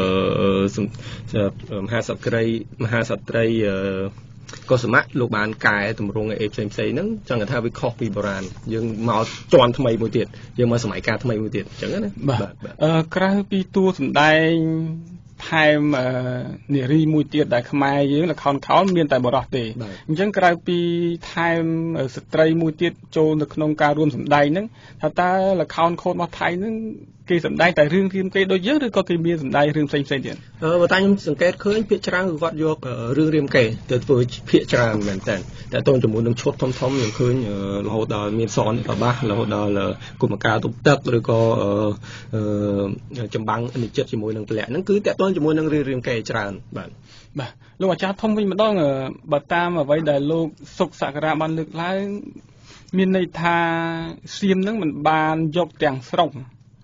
មហាសក្តិមហាសត្រីក៏សមៈលោកបានកែតម្រង់អីផ្សេងផ្សេងហ្នឹងចង់ថាវាខុសពីបុរាណយើងមកជាន់ថ្មីមួយទៀតយើងមកសម័យកាលថ្មីមួយទៀតអញ្ចឹងណាបាទអឺក្រៅពីតួសម្ដែងថែមនារីមួយទៀតដែលខ្មែរយើងលខោនខោលមានតែបរោះទេអញ្ចឹងក្រៅពីថែមស្ត្រីមួយទៀតចូលនៅក្នុងការរួមសម្ដែងហ្នឹងថាតើលខោនខូនរបស់ថៃហ្នឹងគេសម្ដែងតែរឿងរៀមគេដូចយើងឬក៏គេមានសម្ដែងរឿងផ្សេងផ្សេងទៀតអឺបើតែខ្ញុំសង្កេតឃើញភាគច្រើនគឺគាត់យករឿងរៀមគេទៅធ្វើភាគច្រើនមែនតើតែតូនជាមួយនឹងឈុតធំធំខ្ញុំឃើញរហូតដល់មានសនបបាសរហូតដល់គុំការទប់ទឹកឬក៏ចម្បាំងនិចិត្តជាមួយនឹងពលៈហ្នឹងគឺតតូនជាមួយនឹងរឿងរៀមគេច្រើនបាទបាទលោកអាចារ្យធំវិញម្ដងបើតាមអ្វីដែលលោកសុកសក្ការៈបានលើកឡើងមានន័យថាសៀមហ្នឹងមិនបានយកទាំងស្រុង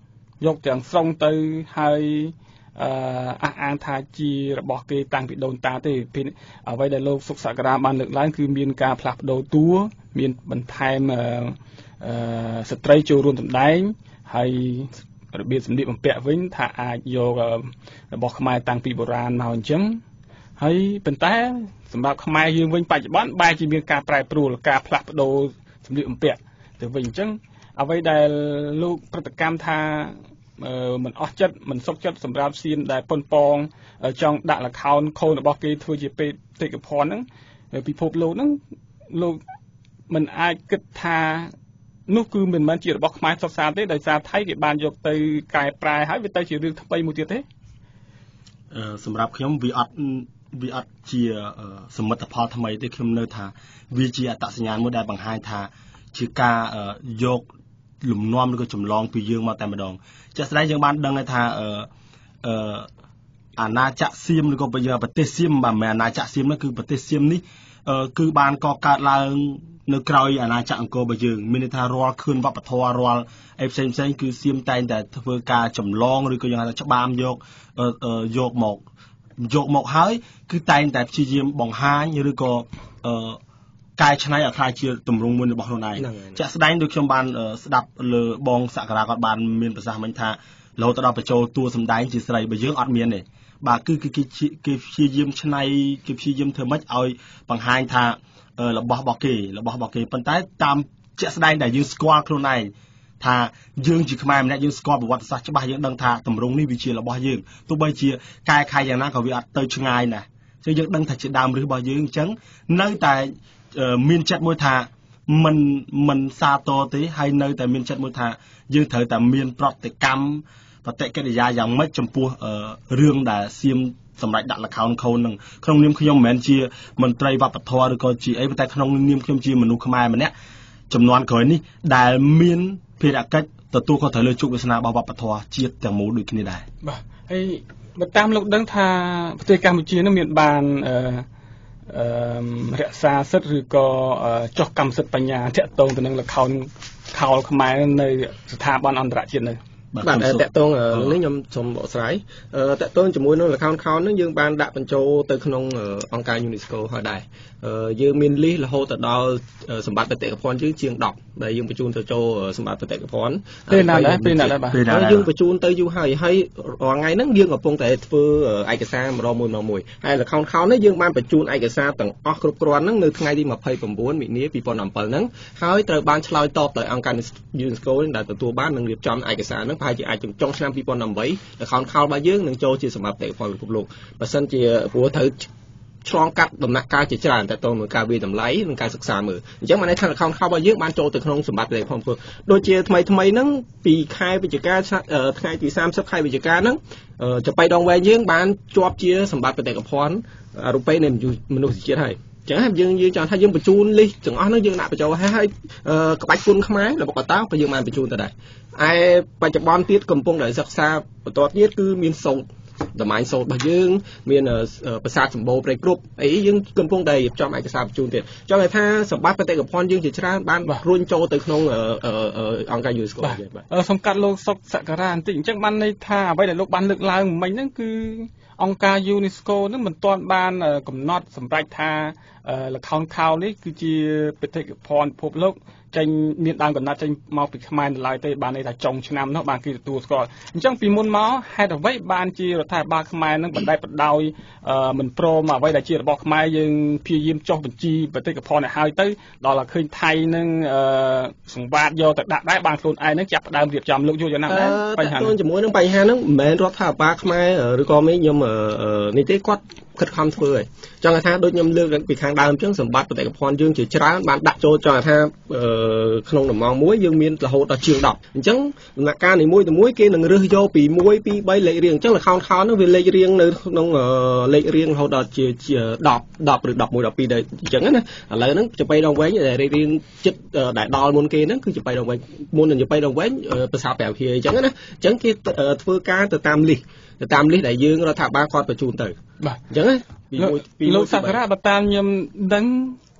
យកទាំងស្រុងទៅហើយអឺអះអាងថាជារបស់គេតាំងពីដូនតាទេពេលអ្វីដែលលោកសុកសក្តាបានលើកឡើងគឺមានការផ្លាស់ប្ដូរតួមានបន្ថែមអឺអឺស្ត្រីចូលរួមសម្ដែងហើយរបៀបសម្លៀកបំពាក់វិញថាអាចយករបស់ខ្មែរតាំងពីបុរាណមកអញ្ចឹងហើយប៉ុន្តែសម្រាប់ខ្មែរយើងវិញបច្ចុប្បន្នបែរជាមានការប្រែប្រួលការផ្លាស់ប្ដូរសម្លៀកបំពាក់ទៅវិញអញ្ចឹងអ្វីដែលលោកប្រតិកម្មថាមិនអស់ចិត្តមិនសុខចិត្តសម្រាប់សៀនដែលប៉ុនប៉ងចង់ដាក់លខោនខូនរបស់គេធ្វើជាបេតិកភណ្ឌហ្នឹងពិភពលោកហ្នឹងលោកមិនអាចគិតថានោះគឺមិនមែនជារបស់ខ្មែរសុទ្ធសាធទេដោយសារថៃគេបានយកទៅកែប្រែហើយវាទៅជារឿងថ្មីមួយទៀតទេអឺសម្រាប់ខ្ញុំវាអត់វាអត់ជាសមិទ្ធផលថ្មីទេខ្ញុំនៅថាវាជាអត្តសញ្ញាណមួយដែលបង្ហាញថាជាការយកលំនាំឬក៏ចម្លងពីយើងមកតែម្ដងជាក់ស្ដែងយើងបានដឹងថាអឺអឺអាណាចក្រសៀមឬក៏ប្រទេសសៀមមិនមែនអាណាចក្រសៀមនោះគឺប្រទេសសៀមនេះគឺបានកកើតឡើងនៅក្រោយអាណាចក្រអង្គររបស់យើងមានន័យថារាល់ខឿនវប្បធម៌រាល់អីផ្សេងផ្សេងគឺសៀមតែងតែធ្វើការចម្លងឬក៏យើងហៅថាច្បាមយកយកមកយកមកហើយគឺតែងតែព្យាយាមបង្ហាញឬក៏អឺកែច្នៃឲ្យខ្លាចជាទម្រង់មួយរបស់ខ្លួនឯងជាក់ស្ដែងដូចខ្ញុំបានស្ដាប់លើបងសក្តាគាត់បានមានប្រសាសន៍មិញថារហូតដល់បញ្ចូលតួសម្ដែងជាស្រីបើយើងអត់មានទេបាទគឺគឺគេព្យាយាមច្នៃគេព្យាយាមធ្វើម៉េចឲ្យបង្ហាញថារបស់របស់គេរបស់របស់គេប៉ុន្តែតាមជាក់ស្ដែងដែលយើងស្គាល់ខ្លួនឯងថាយើងជាខ្មែរម្នាក់យើងស្គាល់ប្រវត្តិសាស្ត្រច្បាស់យើងដឹងថាទម្រង់នេះវាជារបស់យើងទោះបីជាកែខៃយ៉ាងណាក៏វាអត់ទៅឆ្ងាយណាស់ចឹងយើងដឹងថាជាដើមឫសរបស់យើងអញ្ចឹងនៅតែមានចិត្តមួយថាមិនមិនសាទរទេហើយនៅតែមានចិត្តមួយថាយើងត្រូវតែមានប្រតិកម្មបតិកិរិយាយ៉ាងម៉េចចំពោះរឿងដែលសៀមសម្រាប់ដាក់លខោនខូននឹងក្នុងនាមខ្ញុំមិនមែនជាមន្ត្រីវប្បធម៌ឬក៏ជាអីតែក្នុងនាមខ្ញុំជាមនុស្សខ្មែរម្នាក់ចំនួនក្រោយនេះដែលមានភារកិច្ចទទួលខុសត្រូវលើជោគវាសនារបស់វប្បធម៌ជាតិទាំងមូលដូចគ្នាដែរបាទហើយបើតាមលោកដឹងថាប្រទេសកម្ពុជានឹងមានបានអឺអឺរក្សាសិទ្ធិឬក៏ចុះកម្មសិទ្ធិបញ្ញាតាក់ទងទៅនឹងលខោនខោលខ្មែរនៅស្ថាប័នអន្តរជាតិនៅបាទតកតងនេះខ្ញុំសូមបកស្រាយតកតងជាមួយនឹងលខោនខោនហ្នឹងយើងបានដាក់បញ្ចូលទៅក្នុងអង្គការ UNESCO ហើយដែរយើងមានលីសរហូតដល់សម្បត្តិបេតិកភណ្ឌយើងជាងដប់ដែលយើងបញ្ជូនទៅចូលសម្បត្តិបេតិកភណ្ឌពេលណាដែរពេលណាដែរបាទយើងបញ្ជូនទៅយូរហើយហើយរាល់ថ្ងៃហ្នឹងយើងកំពុងតែធ្វើឯកសារម្ដងមួយម្ដងមួយហើយលខោនខោននេះយើងបានបញ្ជូនឯកសារទាំងអស់គ្រប់គ្រាន់ហ្នឹងនៅថ្ងៃទីยี่สิบเก้าមិនិនាពីរពាន់เจ็ดហ្នឹងហើយត្រូវបានឆ្លើយតបដោយអង្គការ UNESCO ដែលទទួលបាននិងរៀបចំឯកសារហ្នឹងប្រហែលជាអាចចុងឆ្នាំยี่สิบเก้าលខោនខោលរបស់យើងនឹងចូលជាសម្បត្តិបេតិកភណ្ឌពិភពលោកបើសិនជាព្រោះត្រូវឆ្លងកាត់ដំណាក់កាលជាច្រើនតែតទៅនឹងការវិតម្លៃនិងការសិក្សាមើលអញ្ចឹងបានន័យថា account ខោរបស់យើងបានចូលទៅក្នុងសម្បត្តិបេតិកភណ្ឌដូចជាថ្មីថ្មីហ្នឹងពីខែវិច្ឆិកាថ្ងៃទីសាមសិបខែវិច្ឆិកាហ្នឹងចបៃដងវែងយើងបានជាប់ជាសម្បត្តិបេតិកភណ្ឌអរូបីនៃមនុស្សជាតិហើយចឹងហើយយើងយើងចង់ថាយើងបញ្ជូនលីសទាំងអស់ហ្នឹងយើងដាក់បញ្ចូលឲ្យហើយក្បាច់គុណខ្មែររបស់កតាក៏យើងបានបញ្ជូនទៅដែរឯបច្ចុប្បន្នទៀតកំពុងតែសិក្សាបន្តទៀតគឺមានសូត្រតម្លៃសូត្ររបស់យើងមានប្រាសាទសម្បូរព្រៃគ្រប់អីយើងកំពុងតែរៀបចំឯកសារបញ្ជូនទៀតចង់ថាសម្បត្តិបេតិកភណ្ឌយើងជាច្រើនបានរុញចូលទៅក្នុងអង្គការ UNESCO យើងបាទសំកាត់លោកសុកសក្ការៈបន្តិចអញ្ចឹងបានន័យថាអ្វីដែលលោកបានលើកឡើងមិញហ្នឹងគឺអង្គការ UNESCO ហ្នឹងមិនទាន់បានកំណត់សម្រេចថាលខោនខោលនេះគឺជាបេតិកភណ្ឌពិភពលោកចេញមានដើមកំណត់ចេញមកពីខ្មែរនៅឡើយទេបានន័យថាចុងឆ្នាំនោះបានគេទទួលស្គាល់អញ្ចឹងពីមុនមកហេតុអ្វីបានជារដ្ឋាភិបាលខ្មែរនឹងបណ្តែតបណ្ដោយមិនព្រមអ្វីដែលជារបស់ខ្មែរយើងព្យាយាមចុះបញ្ជីបេតិកភណ្ឌឲ្យហើយទៅដល់តែឃើញថៃនឹងសង្វាតយកទៅដាក់ដែរបានខ្លួនឯងនឹងចាប់ផ្ដើមរៀបចំលោកយល់យ៉ាងណាដែរបញ្ហានោះជាមួយនឹងបញ្ហាហ្នឹងមិនមែនរដ្ឋាភិបាលខ្មែរឬក៏មិនខ្ញុំនេះទេគាត់ខិតខំធ្វើហើយចង់ថាដូចខ្ញុំលើកពីខាងដើមអញ្ចឹងសម្បត្តិបេតិកភណ្ឌយើងជាច្រើនបានដាក់ចូលចង់ថាក្នុងតំណងមួយយើងមានរហូតដល់ជាងដប់អញ្ចឹងដំណាក់កាលនីមួយៗគេនឹងរើសយកពីមួយពីបីលេខរៀងអញ្ចឹងលខោនខោនហ្នឹងវាលេខរៀងនៅក្នុងលេខរៀងរហូតដល់ជាដប់ ដប់ឬដប់មួយ ដប់ពីរដែរអញ្ចឹងណាឥឡូវហ្នឹងចបៃដងវែងដែលរៀងចិត្តដែលដល់មុនគេហ្នឹងគឺចបៃដងវែងមុននឹងចបៃដងវែងភាសាប្រាំភាអញ្ចឹងណាអញ្ចឹងគេធ្វើការទៅតាមលិសទៅតាមលិសដែលយើងរដ្ឋាភិបាលគាត់បញ្ជូនទៅបាទអញ្ចឹងពីមួយពីលោកសក្ការៈបើតាមខ្ញុំដឹង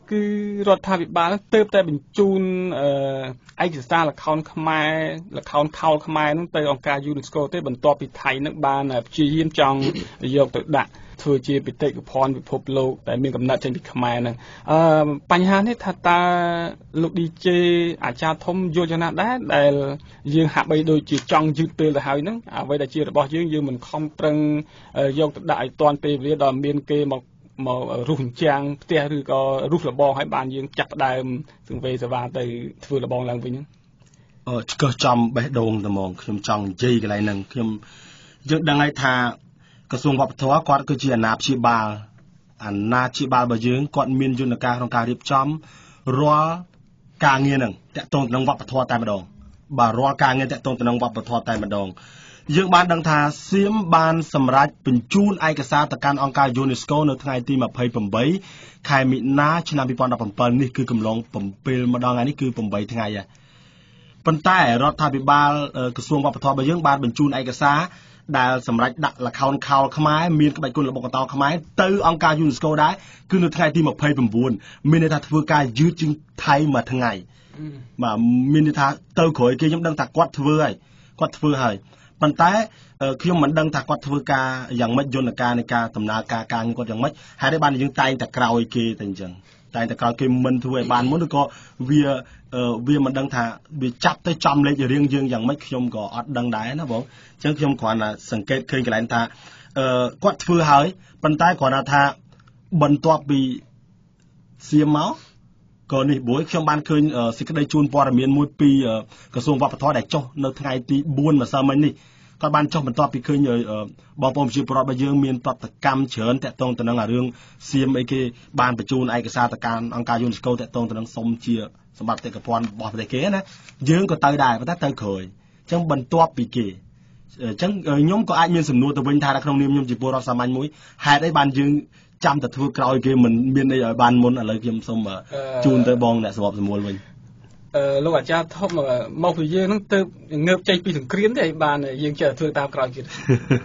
គឺរដ្ឋាភិបាលទៅតែបញ្ជូនឯកសារល្ខោនខ្មែរល្ខោនខោលខ្មែរនោះទៅអង្គការ UNESCO ទេបន្ទាប់ពីថៃនឹងបានព្យាយាមចង់យកទៅដាក់ធ្វើជាបេតិកភណ្ឌពិភពលោកដែលមានកំណត់ចេញពីខ្មែរហ្នឹងអឺបញ្ហានេះថាតើលោក ឌី ជេ អាចារ្យធំយល់យ៉ាងណាដែរដែលយើងហាក់បីដូចជាចង់យឺតពេលទៅហើយហ្នឹងអ្វីដែលជារបស់យើងយើងមិនខំប្រឹងយកទៅដាក់ឲ្យទាន់ពេលវេលាដល់មានគេមកមករុះអញ្ចាំងផ្ទះឬក៏រុះលបងឲ្យបានយើងចាប់ផ្ដើមសង្វេសវ៉ាទៅធ្វើលបងឡើងវិញហ្នឹងអឺឆ្កឹះចំបេះដូងតែហ្មងខ្ញុំចង់និយាយកន្លែងហ្នឹងខ្ញុំយើងដឹងហើយថាក្រសួងវប្បធម៌គាត់គឺជាអាណាព្យាបាលអាណាព្យាបាលរបស់យើងគាត់មានយន្តការក្នុងការរៀបចំរាល់ការងារហ្នឹងតាក់ទងទៅនឹងវប្បធម៌តែម្ដងបាទរាល់ការងារតាក់ទងទៅនឹងវប្បធម៌តែម្ដងយើងបានដឹងថាសៀមបានសម្រេចបញ្ជូនឯកសារទៅកាន់អង្គការ UNESCO នៅថ្ងៃទីยี่สิบแปดខែមិនិនាឆ្នាំยี่สิบสิบเจ็ดនេះគឺកំឡុងเจ็ดម្ដងថ្ងៃនេះគឺแปดថ្ងៃហើយប៉ុន្តែរដ្ឋាភិបាលក្រសួងវប្បធម៌របស់យើងបានបញ្ជូនឯកសារដែលសម្រេចដាក់ល្ខោនខោលខ្មែរមានក្បាច់គុនល្បុក្កតោខ្មែរទៅអង្គការ UNESCO ដែរគឺនៅថ្ងៃទីยี่สิบแปดមានន័យថាធ្វើការយឺតជាងថៃមួយថ្ងៃបាទមានន័យថាទៅក្រោយគេខ្ញុំដឹងថាគាត់ធ្វើហើយគាត់ធ្វើហើយប៉ុន្តែខ្ញុំមិនដឹងថាគាត់ធ្វើការយ៉ាងម៉េចយន្តការនៃការដំណើរការការងារគាត់យ៉ាងម៉េចហើយបានយើងតែងតែក្រោយគេតែអញ្ចឹងតែងតែក្រោយគេមិនធ្វើឲ្យបានមុនឬក៏វាវាមិនដឹងថាវាចាប់ទៅចំលេខរៀងយើងយ៉ាងម៉េចខ្ញុំក៏អត់ដឹងដែរណាបងអញ្ចឹងខ្ញុំគ្រាន់តែសង្កេតឃើញកន្លែងថាគាត់ធ្វើហើយប៉ុន្តែគ្រាន់តែថាបន្ទាប់ពីសៀមមកក៏នេះបុយខ្ញុំបានឃើញសេចក្តីជូនព័ត៌មានមួយពីក្រសួងវប្បធម៌ដែលចុះនៅថ្ងៃទីfourម្សិលមិញនេះគាត់បានចុះបន្ទាប់ពីឃើញបងប្អូនប្រជាពលរដ្ឋរបស់យើងមានប្រតិកម្មច្រើនតាក់ទងទៅនឹងរឿងសៀមអីគេបានបញ្ជូនឯកសារទៅកាន់អង្គការ UNESCO តាក់ទងទៅនឹងសុំជាសម្បត្តិបេតិកភណ្ឌរបស់ប្រទេសគេណាយើងក៏ទៅដែរប៉ុន្តែទៅក្រោយអញ្ចឹងបន្ទាប់ពីគេអញ្ចឹងខ្ញុំក៏អាចមានសំណួរទៅវិញថាក្នុងនាមខ្ញុំជាពលរដ្ឋសាមញ្ញមួយហេតុអីបានយើងចាំតែធ្វើក្រោយគេមិនមានអីឲ្យបានមុនឥឡូវខ្ញុំសូមជូនទៅបងអ្នកសម្របសម្រួលវិញអឺលោកអាចារ្យធំមកពីយើងហ្នឹងទៅងើបចេញពីសង្គ្រាមទេបានយើងចេះធ្វើតាមក្រោយទៀត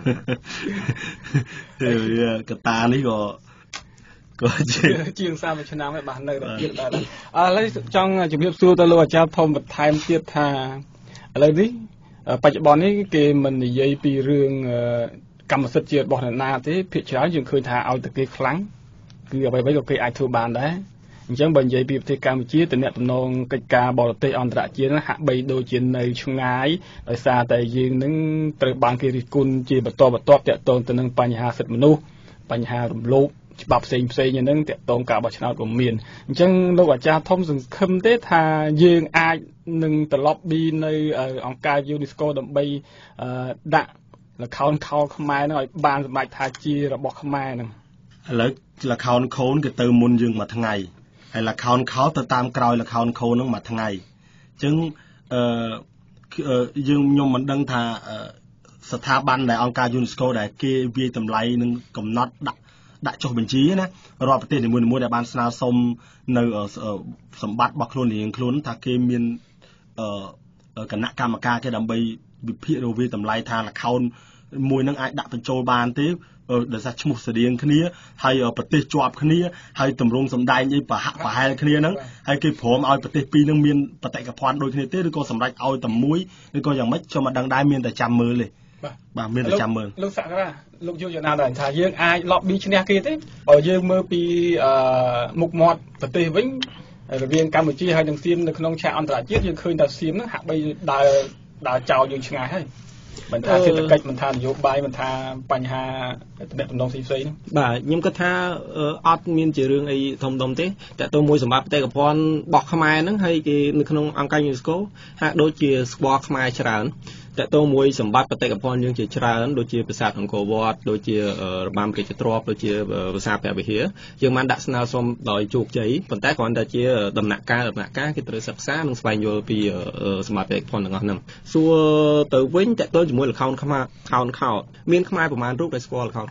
កតានេះក៏ក៏ជាជាងសាមឆ្នាំហើយបាទនៅតែទៀតដែរឥឡូវចង់ជំរាបសួរទៅលោកអាចារ្យធំបន្ថែមទៀតថាឥឡូវនេះបច្ចុប្បន្ននេះគេមិននិយាយពីរឿងកម្មសិទ្ធិជារបស់អ្នកណាទេភាគច្រើនយើងឃើញថាឲ្យតែគេខ្លាំងគឺអ្វីៗក៏គេអាចធ្វើបានដែរអញ្ចឹងបើនិយាយពីប្រទេសកម្ពុជាតំណែងតំណងកិច្ចការបរទេសអន្តរជាតិហាក់បីដូចជានៅឆ្ងាយដោយសារតែយើងនឹងត្រូវបានគេរិះគន់ជាបន្តបន្ទាប់តាក់ទងទៅនឹងបញ្ហាសិទ្ធិមនុស្សបញ្ហារំលោភច្បាប់ផ្សេងផ្សេងហ្នឹងតាក់ទងការបោះឆ្នោតក៏មានអញ្ចឹងលោកអាចារ្យធំសង្ឃឹមទេថាយើងអាចនឹងត្រឡប់ពីនៅអង្គការ UNESCO ដើម្បីដាក់ល្ខោនខោលខ្មែរហ្នឹងឲ្យបានសម្រេចថាជារបស់ខ្មែរហ្នឹងឥឡូវល្ខោនខូនគេទៅមុនយើងមួយថ្ងៃហើយល្ខោនខោលទៅតាមក្រោយល្ខោនខូនហ្នឹងមួយថ្ងៃអញ្ចឹងអឺយើងខ្ញុំមិនដឹងថាស្ថាប័នដែលអង្គការ UNESCO ដែលគេវាយតម្លៃនឹងកំណត់ដាក់ដាក់ចុះបញ្ជីណារាល់ប្រទេសនីមួយៗដែលបានស្នើសុំនៅសម្បត្តិរបស់ខ្លួនរៀងខ្លួនថាគេមានគណៈកម្មការគេដើម្បីវិភាគរវាងតម្លៃថាល្ខោនមួយនឹងអាចដាក់បញ្ចូលបានទេដោយសារឈ្មោះស្តៀងគ្នាហើយប្រទេសជាប់គ្នាហើយទម្រង់សម្ដែងអីប្រហាក់ប្រហែលគ្នាហ្នឹងហើយគេព្រមឲ្យប្រទេសពីរហ្នឹងមានបេតិកភណ្ឌដូចគ្នាទេឬក៏សម្រេចឲ្យតែមួយឬក៏យ៉ាងម៉េចខ្ញុំមិនដឹងដែរមានតែចាំមើលទេបាទមានតែចាំមើលលោកសក្ការៈលោកយល់យ៉ាងណាដែរថាយើងអាច lobby ឈ្នះគេទេបើយើងមើលពីមុខមាត់ប្រទេសវិញរវាងកម្ពុជាហើយនិងសៀមនៅក្នុងឆាកអន្តរជាតិយើងឃើញថាសៀមហ្នឹងហាក់បីដើរដើរចោលយើងឆ្ងាយហើយមិនថាសេដ្ឋកិច្ចមិនថានយោបាយមិនថាបញ្ហាតំណែងតំណងផ្សេងៗហ្នឹងបាទខ្ញុំគិតថាអត់មានជារឿងអីធំដុំទេតែទៅមួយសម្បត្តិបេតិកភណ្ឌរបស់ខ្មែរហ្នឹងហើយគេនៅក្នុងអង្គការ UNESCO ហាក់ដូចជាស្គាល់ខ្មែរច្រើនតែទៅមួយសម្បត្តិបេតិកភណ្ឌយើងជាច្រើនដូចជាប្រាសាទអង្គរវត្តដូចជារបាំរាជទ្រព្យដូចជាប្រាសាទព្រះវិហារយើងបានដាក់ស្នើសុំដោយជោគជ័យប៉ុន្តែគ្រាន់តែជាដំណាក់កាលដំណាក់កាលគេត្រូវសិក្សានិងស្វែងយល់ពីសម្បត្តិបេតិកភណ្ឌទាំងអស់ហ្នឹងសួរទៅវិញតើទៅជាមួយល្ខោនខ្មែរខោនខោមានខ្មែរប្រមាណរូបដែលស្គាល់ល្ខោនខោ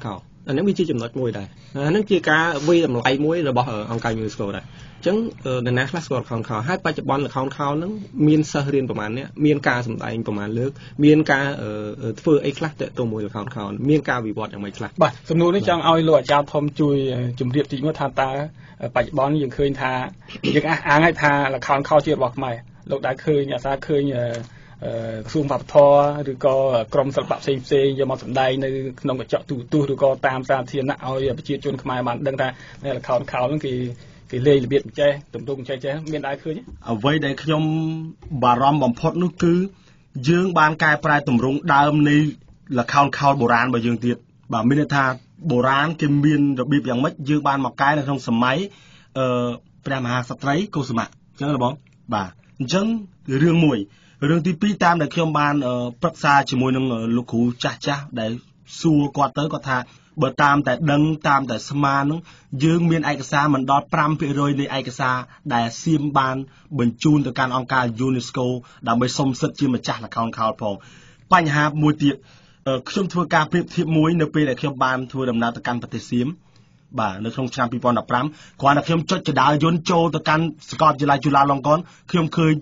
អាហ្នឹងវាជាចំណុចមួយដែរអាហ្នឹងជាការវិតម្លៃមួយរបស់អង្គការ UNESCO ដែរអញ្ចឹងនរណាខ្លះស្គាល់ account ខោហើយបច្ចុប្បន្ន account ខោហ្នឹងមានសិស្សរៀនប្រហែលនេះមានការសម្ដែងប្រហែលលើកមានការធ្វើអីខ្លះតើទៅមួយ account ខោមានការវិវត្តយ៉ាងម៉េចខ្លះបាទសំណួរនេះចង់ឲ្យលោកអាចារ្យធំជួយជម្រាបតិចមកថាតើបច្ចុប្បន្នយើងឃើញថាយើងអះអាងឲ្យថា account ខោជារបស់ខ្មែរលោកដែលឃើញអាសាឃើញក្រសួងវប្បធម៌ឬក៏ក្រមសិល្បៈផ្សេងផ្សេងយកមកសម្ដែងនៅក្នុងកញ្ចក់ទូរទស្សន៍ឬក៏តាមសាធារណៈឲ្យប្រជាជនខ្មែរបានដឹងថានៅ account ខោហ្នឹងគេគេលេងរបៀបចេះទំទងចេះចេះមានដែរឃើញអ្វីដែលខ្ញុំបារម្ភបំផុតនោះគឺយើងបានកែប្រែទម្រង់ដើមនៃ account ខោបុរាណរបស់យើងទៀតបាទមានន័យថាបុរាណគេមានរបៀបយ៉ាងម៉េចយើងបានមកកែនៅក្នុងសម័យអឺព្រះមហាក្សត្រីកុសុមៈអញ្ចឹងណាបងបាទអញ្ចឹងរឿងមួយរឿងទីពីរតាមដែលខ្ញុំបានប្រឹក្សាជាមួយនឹងលោកគ្រូចាស់ចាស់ដែលសួរគាត់ទៅគាត់ថាបើតាមតែដឹងតាមតែស្មាននឹងយើងមានឯកសារមិនដល់ five percent នៃឯកសារដែលសៀមបានបញ្ជូនទៅកាន់អង្គការ UNESCO ដើម្បីសុំសិទ្ធិជាម្ចាស់ account ខោផងបញ្ហាមួយទៀតខ្ញុំធ្វើការប្រៀបធៀបមួយនៅពេលដែលខ្ញុំបានធ្វើដំណើរទៅកាន់ប្រទេសសៀមបាទនៅក្នុងឆ្នាំtwenty fifteenគ្រាន់តែខ្ញុំចុចចដាលយន្តចូលទៅកាន់សាកលវិទ្យាល័យจุฬាលង្កនខ្ញុំឃើញ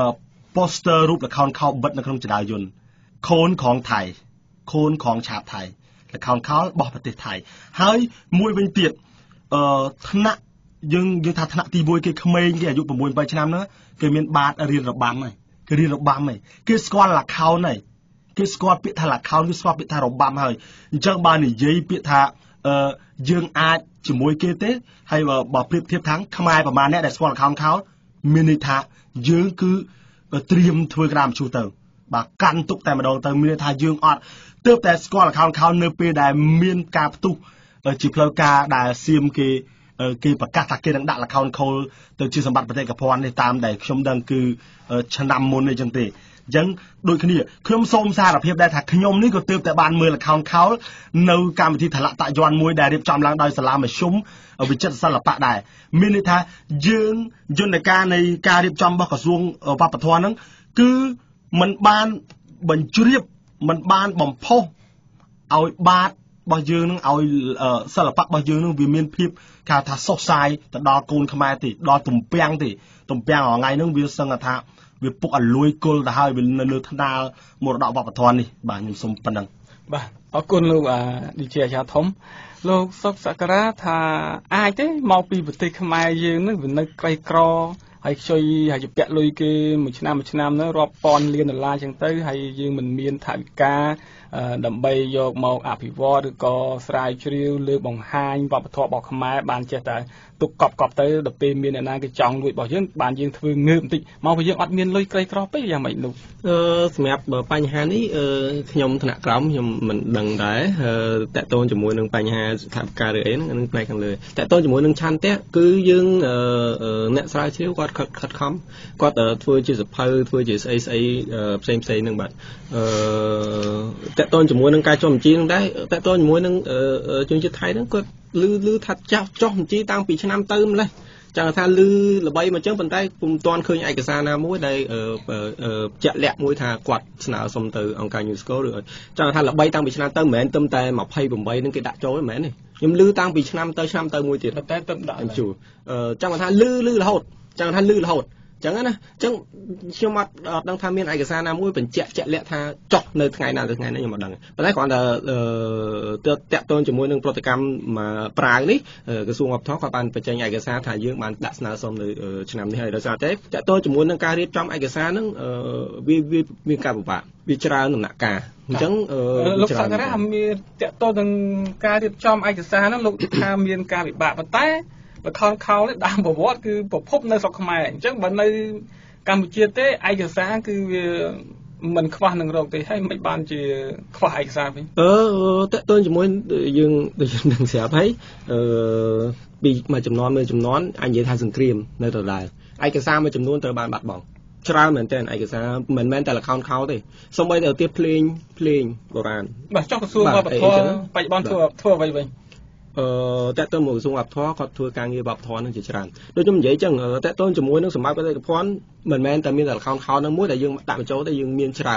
poster រូប account ខោបិទនៅក្នុងចដាលយន្តខូនของថៃខូនของឆាបថៃ account ខោរបស់ប្រទេសថៃហើយមួយវិញទៀតអឺថ្នាក់យើងយើងថាថ្នាក់ទីoneគេក្មេងគេអាយុsix sevenឆ្នាំហ្នឹងគេមានបាតរៀនរបាំហើយគេរៀនរបាំហើយគេស្គាល់ account ហើយគេស្គាល់ពាក្យថា account គេស្គាល់ពាក្យថារបាំហើយអញ្ចឹងបើនិយាយពាក្យថាអឺយើងអាចជាមួយគេទេហើយបើប្រៀបធៀបថាខ្មែរប្រហែលអ្នកដែលស្គាល់ account ខោមានន័យថាយើងគឺត្រៀមធ្វើក្តាមជូរទៅបាទកាន់ទុកតែម្ដងទៅមានន័យថាយើងអត់ទើបតែស្គាល់ account ខោនៅពេលដែលមានការផ្ទុះជាផ្លូវការដែលសៀមគេគេប្រកាសថាគេនឹងដាក់ account ខោទៅជាសម្បត្តិបេតិកភណ្ឌនេះតាមដែលខ្ញុំដឹងគឺឆ្នាំមុនអីចឹងទេអញ្ចឹងដូចគ្នាខ្ញុំសូមសារភាពដែរថាខ្ញុំនេះក៏ទើបតែបានមើល account ខោនៅកម្មវិធីថលតយ័នមួយដែលរៀបចំឡើងដោយសាលាមធ្យមវិចិត្រសិល្បៈដែរមានន័យថាយើងយន្តការនៃការរៀបចំរបស់ក្រសួងវប្បធម៌ហ្នឹងគឺมันបានបញ្ជ្រាបมันបានបំផុសឲ្យបាតរបស់យើងនឹងឲ្យសិល្បៈរបស់យើងនឹងវាមានភាពគេថាសុសសាយទៅដល់កូនខ្មែរទេដល់ទំពាំងទេទំពាំងរងៃហ្នឹងវាសឹងថាវាពុកអលួយគល់ទៅហើយវានៅលើថ្នាលមរតកវប្បធម៌នេះបាទខ្ញុំសូមប៉ុណ្ណឹងបាទអរគុណលោកអាឌីជាអាចារ្យធំលោកសុកសក្ការៈថាអាចទេមកពីប្រទេសខ្មែរយើងនឹងវានៅក្រីក្រហើយខ្ចីហើយជាពាក់លុយគេមួយឆ្នាំមួយឆ្នាំហ្នឹងរាប់ពាន់លានដុល្លារចឹងទៅហើយយើងមិនមានថវិកាដើម្បីយកមកអភិវឌ្ឍឬក៏ស្រាវជ្រាវលើបង្ហាញវប្បធម៌របស់ខ្មែរបានចេះតែទុកកប់កប់ទៅដល់ពេលមានអ្នកណាគេចង់លួចរបស់យើងបានយើងធ្វើងើបបន្តិចមកវិញយើងអត់មានលុយក្រីក្រពេកយ៉ាងម៉េចនោះអឺសម្រាប់បញ្ហានេះខ្ញុំថ្នាក់ក្រោមខ្ញុំមិនដឹងដែរតកតូនជាមួយនឹងបញ្ហាស្ថាបការឬអីហ្នឹងនឹងផ្នែកខាងលើតកតូនជាមួយនឹងឆន្ទៈគឺយើងអ្នកស្រាវជ្រាវគាត់ខិតខិតខំគាត់ធ្វើជាសភៅធ្វើជាស្អីស្អីផ្សេងផ្សេងហ្នឹងបាទអឺតកតូនជាមួយនឹងការចុះបញ្ជីហ្នឹងដែរតកតូនជាមួយនឹងជនជាតិថៃហ្នឹងគាត់លឺលឺថាចាស់ចុះបញ្ជីតាំងពីឆ្នាំទៅម្លេះចឹងថាលឺល្បីមកចឹងប៉ុន្តែពុំទាន់ឃើញឯកសារណាមួយដែលជាក់លាក់មួយថាគាត់ស្នើសុំទៅអង្គការ UNESCO ឬចឹងថាល្បីតាំងពីឆ្នាំទៅមិនមែនត្រឹមតែtwenty-eightហ្នឹងគេដាក់ចូលទេមិនមែនទេខ្ញុំលឺតាំងពីឆ្នាំទៅឆ្នាំទៅមួយទៀតតែតែដាក់បញ្ជូចឹងថាលឺលឺរហូតចឹងថាលឺរហូតចឹងណាចឹងខ្ញុំអត់អត់ដឹងថាមានឯកសារណាមួយបញ្ជាក់ជាក់លាក់ថាចុះនៅថ្ងៃណាទៅថ្ងៃណាខ្ញុំអត់ដឹងប៉ុន្តែគ្រាន់តែតាក់ទងជាមួយនឹងប្រតិកម្មប្រាវនេះក្រសួងវប្បធម៌គាត់បានបញ្ចេញឯកសារថាយើងបានដាក់ស្នើសុំនៅឆ្នាំនេះហើយដោយសារតែតាក់ទងជាមួយនឹងការរៀបចំឯកសារហ្នឹងវាវាមានការពិបាកវាច្រើនដំណាក់កាលអញ្ចឹងលោកសក្ការៈមានតាក់ទងនឹងការរៀបចំឯកសារហ្នឹងលោកថាមានការពិបាកប៉ុន្តែលខោនខោនេះដើមប្រវត្តិគឺប្រភពនៅស្រុកខ្មែរអញ្ចឹងបើនៅកម្ពុជាទេឯកសារគឺវាមិនខ្វះនឹងរកទេហើយមិនបានជាខ្វះឯកសារវិញអឺតើតើជាមួយយើងដូចនឹងស្រាប់ហើយអឺពីមួយចំនួនមួយចំនួនអាចនិយាយថាសង្គ្រាមនៅដដែលឯកសារមួយចំនួនត្រូវបានបាត់បង់ច្រើនមែនតើឯកសារមិនមែនតែលខោនខោទេសូម្បីតែទៀតភ្លេងភ្លេងបុរាណបាទចុះក្រសួងវប្បធម៌បច្ចុប្បន្នធ្វើធ្វើអ្វីវិញអឺតើតើមកក្រសួងវប្បធម៌គាត់ធ្វើការងារវប្បធម៌នឹងជាច្រើនដូចខ្ញុំនិយាយចឹងតើតើជាមួយនឹងសម្បត្តិបេតិកភណ្ឌមិនមែនតែមានតែ account ខោនឹងមួយដែលយើងដាក់បញ្ចូលទេយើងមានច្រើន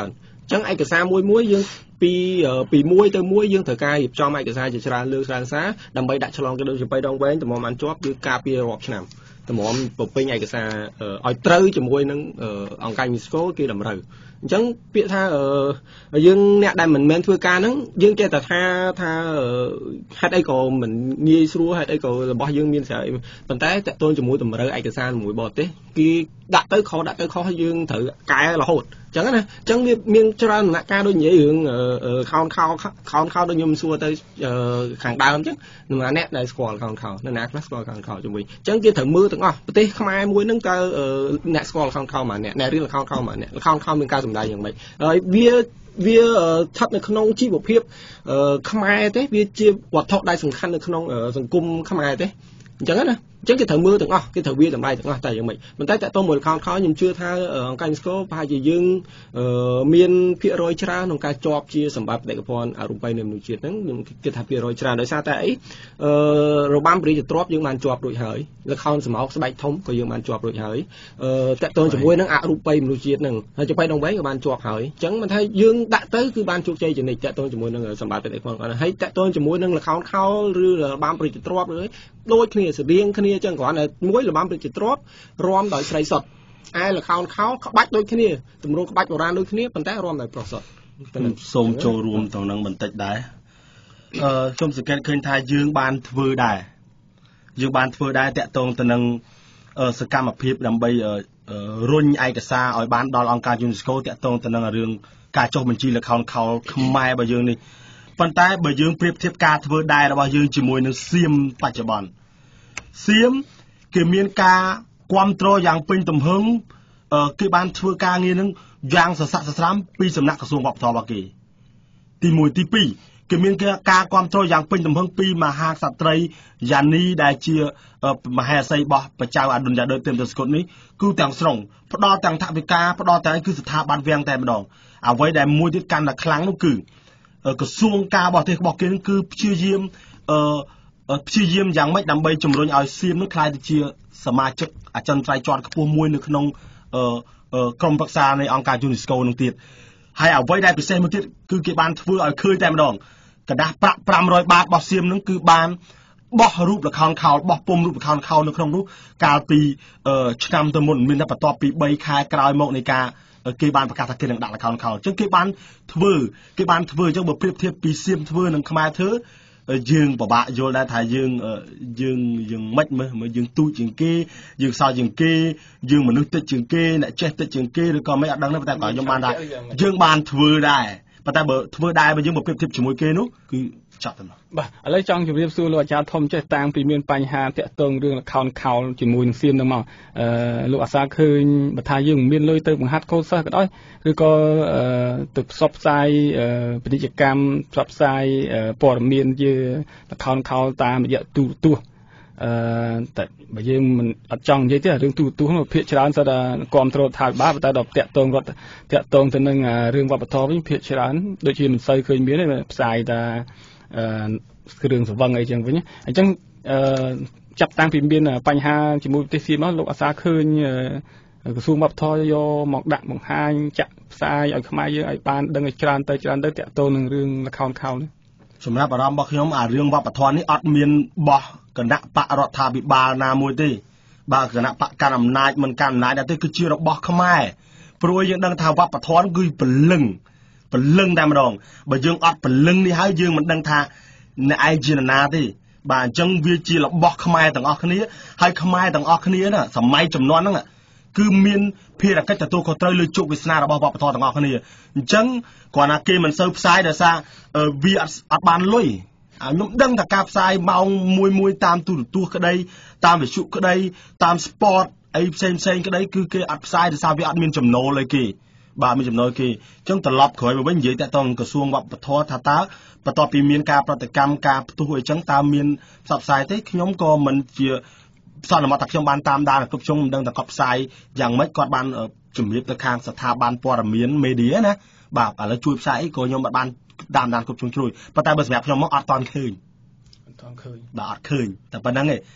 ចឹងឯកសារមួយមួយយើងពីពីមួយទៅមួយយើងត្រូវការរៀបចំឯកសារជាច្រើនលើច្រើនសារដើម្បីដាក់ឆ្លងទៅដូចជាបៃដងវែងតម្រាំបានជាប់គឺការពាររាប់ឆ្នាំតម្រាំពពេញឯកសារឲ្យត្រូវជាមួយនឹងអង្គការ UNESCO គេតម្រូវអញ្ចឹងពាក្យថាយើងអ្នកដែលមិនមែនធ្វើការហ្នឹងយើងចេះតែថាថាហេតុអីក៏មិនងាយស្រួលហេតុអីក៏របស់យើងមានស្រាប់ប៉ុន្តែតើតូនជាមួយតម្រូវឯកសារមួយបរទេសគេដាក់ទៅខុសដាក់ទៅខុសយើងត្រូវកែរហូតអញ្ចឹងណាអញ្ចឹងវាមានច្រើនដំណាក់កាលដូចនិយាយរឿងខោនខោខោនខោដូចខ្ញុំសួរទៅខាងដើមអញ្ចឹងនរណាអ្នកដែលស្គាល់ខោនខោនរណាខ្លះស្គាល់ខោនខោជាមួយអញ្ចឹងគេត្រូវមើលទាំងអស់ប្រទេសខ្មែរមួយហ្នឹងតើអ្នកស្គាល់ខោនខោម្នាក់អ្នករៀនខោនខោម្នាក់ខោនខោមានការសម្ដែងយ៉ាងម៉េចហើយវាវាស្ថិតនៅក្នុងជីវភាពខ្មែរទេវាជាវត្ថុដែលសំខាន់នៅក្នុងសង្គមខ្មែរទេអញ្ចឹងណាអញ្ចឹងគេត្រូវមើលទាំងអស់គេត្រូវវាតម្លៃទាំងអស់តែយ៉ាងម៉េចប៉ុន្តែតើតើមួយខោនខោខ្ញុំជឿថាអង្គការ UNESCO ប្រហែលជាយើងមានភាគរយច្រើនក្នុងការជាប់ជាសម្បត្តិបេតិកភណ្ឌអរូបីនៃមនុស្សជាតិហ្នឹងខ្ញុំគិតថាភាគរយច្រើនដោយសារតែអីរបាំព្រះរាជទ្រព្យយើងបានជាប់រួចហើយល្ខោនស្រមោលស្បែកធំក៏យើងបានជាប់រួចហើយតើតើជាមួយនឹងអរូបីមនុស្សជាតិហ្នឹងហើយចំបៃដងវែងក៏បានជាប់ហើយអញ្ចឹងមិនថាយើងដាក់ទៅគឺបានជោគជ័យជានិច្ចតើតើជាមួយនឹងសម្បត្តិបេតិកភណ្ឌហើយតើតើជាមួយនឹងល្ខោនខោលឬរបាំព្រះរាជទ្រព្យឬដូចគ្នាស្តៀងគ្នាអញ្ចឹងគ្រាន់តែមួយរបាំព្រះរាជទ្រព្យរាំដោយស្រីសុទ្ធឯល្ខោនខោលក្បាច់ដូចគ្នាទម្រង់ក្បាច់បុរាណដូចគ្នាប៉ុន្តែរាំដោយប្រុសសុទ្ធខ្ញុំសូមចូលរួមទៅនឹងបន្តិចដែរអឺខ្ញុំសង្កេតឃើញថាយើងបានធ្វើដែរយើងបានធ្វើដែរតាក់ទងទៅនឹងសកម្មភាពដើម្បីរុញឯកសារឲ្យបានដល់អង្គការ UNESCO តាក់ទងទៅនឹងរឿងការចុះបញ្ជីល្ខោនខោលខ្មែររបស់យើងនេះប៉ុន្តែបើយើងប្រៀបធៀបការធ្វើដែររបស់យើងជាមួយនឹងសៀមបច្ចុប្បន្នសៀមគេមានការគ្រប់គ្រងយ៉ាងពេញទំហឹងគេបានធ្វើការងារនឹងយ៉ាងសស័កសស្រាំពីសំណាក់ក្រសួងវប្បធម៌របស់គេទីមួយទីពីរគេមានការគ្រប់គ្រងយ៉ាងពេញទំហឹងពីមហាក្សត្រីយ៉ានីដែលជាមហេសីរបស់ព្រះចៅអឌុនយ៉ាដឺតេមទៅស្គុតនេះគឺទាំងស្រុងផ្ដល់ទាំងថវិកាផ្ដល់ទាំងគឺស្ថាប័នវាំងតែម្ដងអ្វីដែលមួយទៀតកាន់តែខ្លាំងនោះគឺក្រសួងការបរទេសរបស់គេគឺព្យាយាមអឺព្យាយាមយ៉ាងម៉េចដើម្បីជំរុញឲ្យសៀមនោះក្លាយទៅជាសមាជិកអចិន្ត្រៃយ៍ជាន់ខ្ពស់មួយនៅក្នុងក្រុមប្រឹក្សានៃអង្គការ UNESCO នោះទៀតហើយអ្វីដែលពិសេសមួយទៀតគឺគេបានធ្វើឲ្យឃើញតែម្ដងกระดาษប្រាក់five hundredបាតរបស់សៀមនឹងគឺបានបោះរូបល្ខោនខោលបោះពុំរូបល្ខោនខោលនៅក្នុងនោះកាលពីឆ្នាំទៅមុនមានតែបន្ទាប់ពីthreeខែក្រោយមកនៃការគេបានប្រកាសថាគេនឹងដាក់ល្ខោនខោលអញ្ចឹងគេបានធ្វើគេបានធ្វើអញ្ចឹងបើប្រៀបធៀបពីសៀមធ្វើនិងខ្មែរធ្វើយើងពិបាកយល់ដែរថាយើងយើងយើងមិនមើលយើងទូចជាងគេយើងសោយជាងគេយើងមនុស្សតិចជាងគេអ្នកចេះតិចជាងគេឬក៏មិនអត់ដឹងទេតែខ្ញុំបានថាយើងបានធ្វើដែរប៉ុន្តែបើធ្វើដែរបើយើងមកប្រៀបធៀបជាមួយគេនោះគឺចាប់ទៅបាទឥឡូវចង់ជម្រាបសួរលោកអាចារ្យធំចេះតាំងពីមានបញ្ហាតាក់ទងរឿងល្ខោនខោលជាមួយនឹងសៀមនឹងមកអឺលោកអាសាឃើញបើថាយើងមិនមានលុយទៅបង្ហាត់កូនសិស្សក៏ដោយឬក៏ទៅផ្សព្វផ្សាយពាណិជ្ជកម្មផ្សព្វផ្សាយព័ត៌មានជាល្ខោនខោលតាមរយៈទូរទស្សន៍អឺតែបើយើងមិនអត់ចង់និយាយទេរឿងទូរទស្សន៍នោះភាគច្រើនស្អាតតែគ្រប់គ្រងថាបាតែដល់តាក់ទងរដ្ឋតាក់ទងទៅនឹងរឿងវប្បធម៌វិញភាគច្រើនដូចជាមិនសូវឃើញមានទេផ្សាយតែអឺគ្រឿងសង្វឹងអីចឹងវិញអញ្ចឹងអឺចាប់តាំងពីមានបញ្ហាជាមួយប្រទេសសៀមមកលោកអាសាឃើញក្រសួងវប្បធម៌យកមកដាក់បង្ហាញចាក់ផ្សាយឲ្យខ្មែរយើងឲ្យបានដឹងឲ្យច្រើនទៅច្រើនទៅតាក់ទងនឹងរឿងល្ខោនខោលនេះសម្រាប់អារម្មណ៍របស់ខ្ញុំអារឿងវប្បធម៌នេះអត់មានបោះគណៈបករដ្ឋាភិបាលណាមួយទេបើគណៈបកកាន់អំណាចមិនកាន់អំណាចទេគឺជារបស់ខ្មែរព្រោះយើងដឹងថាវប្បធម៌គឺពលឹងពលឹងតែម្ដងបើយើងអត់ពលឹងនេះហើយយើងមិនដឹងថាអ្នកឯងជានរណាទេបាទអញ្ចឹងវាជារបស់ខ្មែរទាំងអស់គ្នាហើយខ្មែរទាំងអស់គ្នាណាសម័យចំនួនហ្នឹងគឺមានភារកិច្ចទទួលខុសត្រូវលើជោគវាសនារបស់វប្បធម៌ទាំងអស់គ្នាអញ្ចឹងគ្រាន់តែគេមិនសូវផ្សាយដោយសារវាអត់អត់បានលុយខ្ញុំដឹងថាការផ្សាយម៉ោងមួយមួយតាមទូរទស្សន៍ក្តីតាមវិទ្យុក្តីតាម sport អីផ្សេងផ្សេងក្តីគឺគេអត់ផ្សាយដោយសារវាអត់មានចំណូលអីគេបាទមានចំណូលគេអញ្ចឹងត្រឡប់ក្រោយមកវិញនិយាយតាក់ទងក្រសួងវប្បធម៌ថាតើបន្ទាប់ពីមានការប្រតិកម្មការផ្ទុះអីចឹងតើមានផ្សព្វផ្សាយទេខ្ញុំក៏មិនជាសន្មតថាខ្ញុំបានតាមដានគ្រប់ជ្រុងមិនដឹងថាគាត់ផ្សាយយ៉ាងម៉េចគាត់បានជំរាបទៅខាងស្ថាប័នព័ត៌មាន media ណាបាទឥឡូវជួយផ្សាយអីក៏ខ្ញុំមិនបានតាមដានគ្រប់ជ្រុងជ្រោយប៉ុន្តែបើសម្រាប់ខ្ញុំមកអត់តាន់ឃើញអត់តាន់ឃើញបាទអត់ឃើញតែប៉ុណ្្នឹងឯង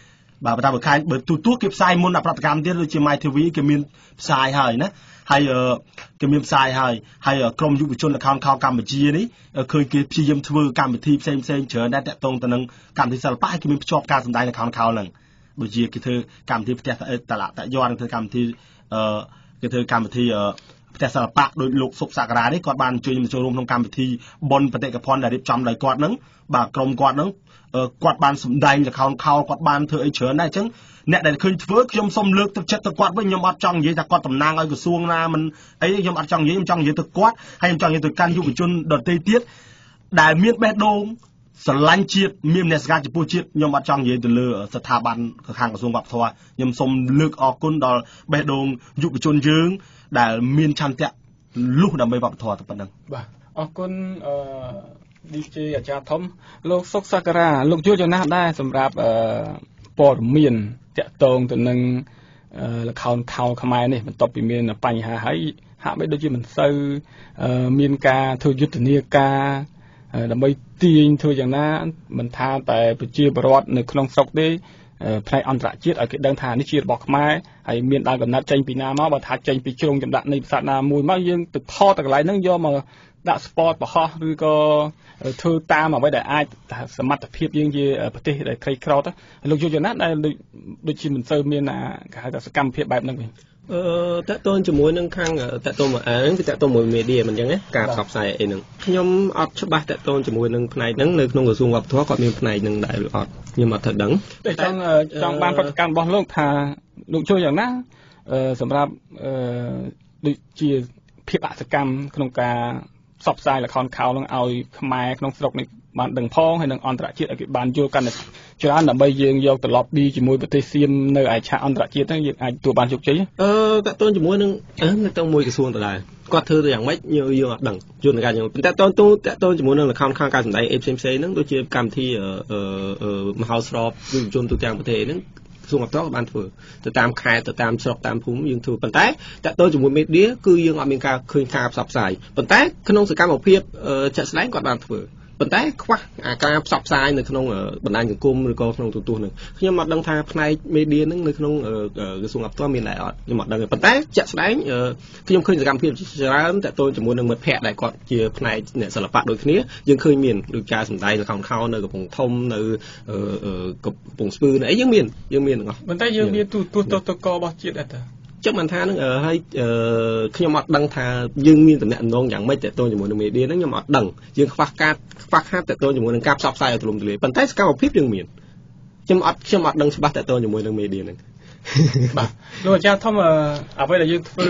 បាទបើតាមខាងបើទូទួគេផ្សាយមុនដល់ប្រតិកម្មទៀតដូចជា My ที วี គេមានផ្សាយហើយណាហើយគេមានផ្សាយហើយហើយក្រុមយុវជន account ខោកម្ពុជានេះឃើញគេព្យាយាមធ្វើកម្មវិធីផ្សេងផ្សេងច្រើនដែរតាក់ទងទៅនឹងកម្មវិធីសិល្បៈហើយគេមានភ្ជាប់ការសម្ដែង account ខោហ្នឹងដូចជាគេធ្វើកម្មវិធីផ្ទះតឡាក់តយ័នធ្វើកម្មវិធីអឺគេធ្វើកម្មវិធីផ្ទះសិល្បៈដោយលោកសុកសក្ការៈនេះគាត់បានអញ្ជើញមកចូលរួមក្នុងកម្មវិធីបុណ្យបេតិកភណ្ឌដែលរៀបចំដោយគាត់ហ្នឹងបាទក្រុមគាត់ហ្នឹងគាត់បានសម្ដែងល្ខោនខោលគាត់បានធ្វើអីច្រើនដែរអញ្ចឹងអ្នកដែលឃើញធ្វើខ្ញុំសូមលើកទឹកចិត្តទៅគាត់វិញខ្ញុំអត់ចង់និយាយថាគាត់តំណាងឲ្យក្រសួងណាមិនអីខ្ញុំអត់ចង់និយាយខ្ញុំចង់និយាយទៅគាត់ហើយខ្ញុំចង់និយាយទៅកាន់យុវជនដទៃទៀតដែលមានបេះដូងស្រឡាញ់ជាតិមានមនសិការចំពោះជាតិខ្ញុំអត់ចង់និយាយទៅលើស្ថាប័នខាងក្រសួងវប្បធម៌ខ្ញុំសូមលើកអរគុណដល់បេះដូងយុវជនយើងដែលមានឆន្ទៈលុះដើម្បីវប្បធម៌ទៅប៉ុណ្ណឹងបាទអរគុណអឺ ឌី ជេ អាចារ្យធំលោកសុកសក្ការៈលោកយល់ចំណាស់ដែរសម្រាប់អឺព័ត៌មានតាក់ទងទៅនឹងល្ខោនខោលខ្មែរនេះបន្ទាប់ពីមានបញ្ហាហើយហាក់បីដូចជាមិនសូវមានការធ្វើយុទ្ធនាការដើម្បីទាញធ្វើយ៉ាងណាមិនថាតែប្រជាពលរដ្ឋនៅក្នុងស្រុកទេផ្នែកអន្តរជាតិឲ្យគេដឹងថានេះជារបស់ខ្មែរហើយមានដើមកំណត់ចេញពីណាមកបើថាចេញពីជ្រុងចម្លាក់នៃប្រាសាទណាមួយមកយើងទៅថតទៅកន្លែងហ្នឹងយកមកដាក់ sport បរោះឬក៏ធ្វើតាមអ្វីដែលអាចសមត្ថភាពយើងជាប្រទេសដែលក្រីក្រទៅលោកយុវជនណាដែលដូចជាមិនសូវមានគេហៅថាសកម្មភាពបែបហ្នឹងវិញអឺតើតើជាមួយនឹងខាងតើតើមកអាហ្នឹងគឺតើតើមួយ media មិនអញ្ចឹងណាការផ្សព្វផ្សាយអីហ្នឹងខ្ញុំអត់ច្បាស់តើតើជាមួយនឹងផ្នែកហ្នឹងនៅក្នុងក្រសួងវប្បធម៌គាត់មានផ្នែកហ្នឹងដែរឬអត់ខ្ញុំអត់ទៅដឹងតែចង់ចង់បានប្រតិកម្មរបស់លោកថាលោកជួយយ៉ាងណាសម្រាប់អឺដូចជាភាពអសកម្មក្នុងការផ្សព្វផ្សាយល្ខោនខោលនឹងឲ្យខ្មែរក្នុងស្រុកនេះបានដឹងផងហើយនឹងអន្តរជាតិឲ្យគេបានយល់កាន់តែច្រើនដើម្បីយើងយកទៅ lobby ជាមួយប្រទេសសៀមនៅឯឆាកអន្តរជាតិហ្នឹងយើងអាចទទួលបានជោគជ័យអឺតើតើជាមួយនឹងអឺនៅទៅមួយក្រសួងដដែលគាត់ធ្វើទៅយ៉ាងម៉េចយើងយើងអត់ដឹងយន្តការយើងតែតើតើតើជាមួយនឹងល្ខោនខោលការសម្ដែងអីផ្សេងផ្សេងហ្នឹងដូចជាកម្មវិធីអឺមហោស្រពយុវជនទូទាំងប្រទេសហ្នឹងក្រសួងអបតក៏បានធ្វើទៅតាមខេត្តទៅតាមស្រុកតាមភូមិយើងធ្វើប៉ុន្តែតើតើជាមួយ media គឺយើងអត់មានការឃើញការផ្សព្វផ្សាយប៉ុន្តែក្នុងសកម្មភាពចាក់ស្ដែងគាត់បានធ្វើប៉ុន្តែខ្វះអាការផ្សព្វផ្សាយនៅក្នុងបណ្ដាញសង្គមឬក៏ក្នុងទូទស្សន៍ហ្នឹងខ្ញុំអត់ដឹងថាផ្នែក media ហ្នឹងនៅក្នុងក្រសួងអបតមានដែរអត់ខ្ញុំអត់ដឹងទេប៉ុន្តែចាក់ស្ដែងខ្ញុំឃើញសកម្មភាពច្រើនតើតើជាមួយនឹងមិត្តភ័ក្តិដែលគាត់ជាផ្នែកអ្នកសិល្បៈដូចគ្នាយើងឃើញមានដូចការសម្ដែងល្ខោនខោលនៅកំពង់ធំនៅកំពង់ស្ពឺនៅអីយើងមានយើងមានទាំងអស់ប៉ុន្តែយើងមានទូទស្សន៍តករបស់ជាតិដែរតើចឹងមិនថានឹងហើយខ្ញុំអត់ដឹងថាយើងមានតំណែងងយ៉ាងម៉េចតើតើជាមួយនឹង media ហ្នឹងខ្ញុំអត់ដឹងយើងខ្វះការខ្វះខាតតើតើជាមួយនឹងការផ្សព្វផ្សាយឲ្យទូលំទូលាយប៉ុន្តែសកម្មភាពយើងមានខ្ញុំអត់ខ្ញុំអត់ដឹងច្បាស់តើតើជាមួយនឹង media ហ្នឹងបាទលោកអាចារ្យធំអ្វីដែលយើងធ្វើ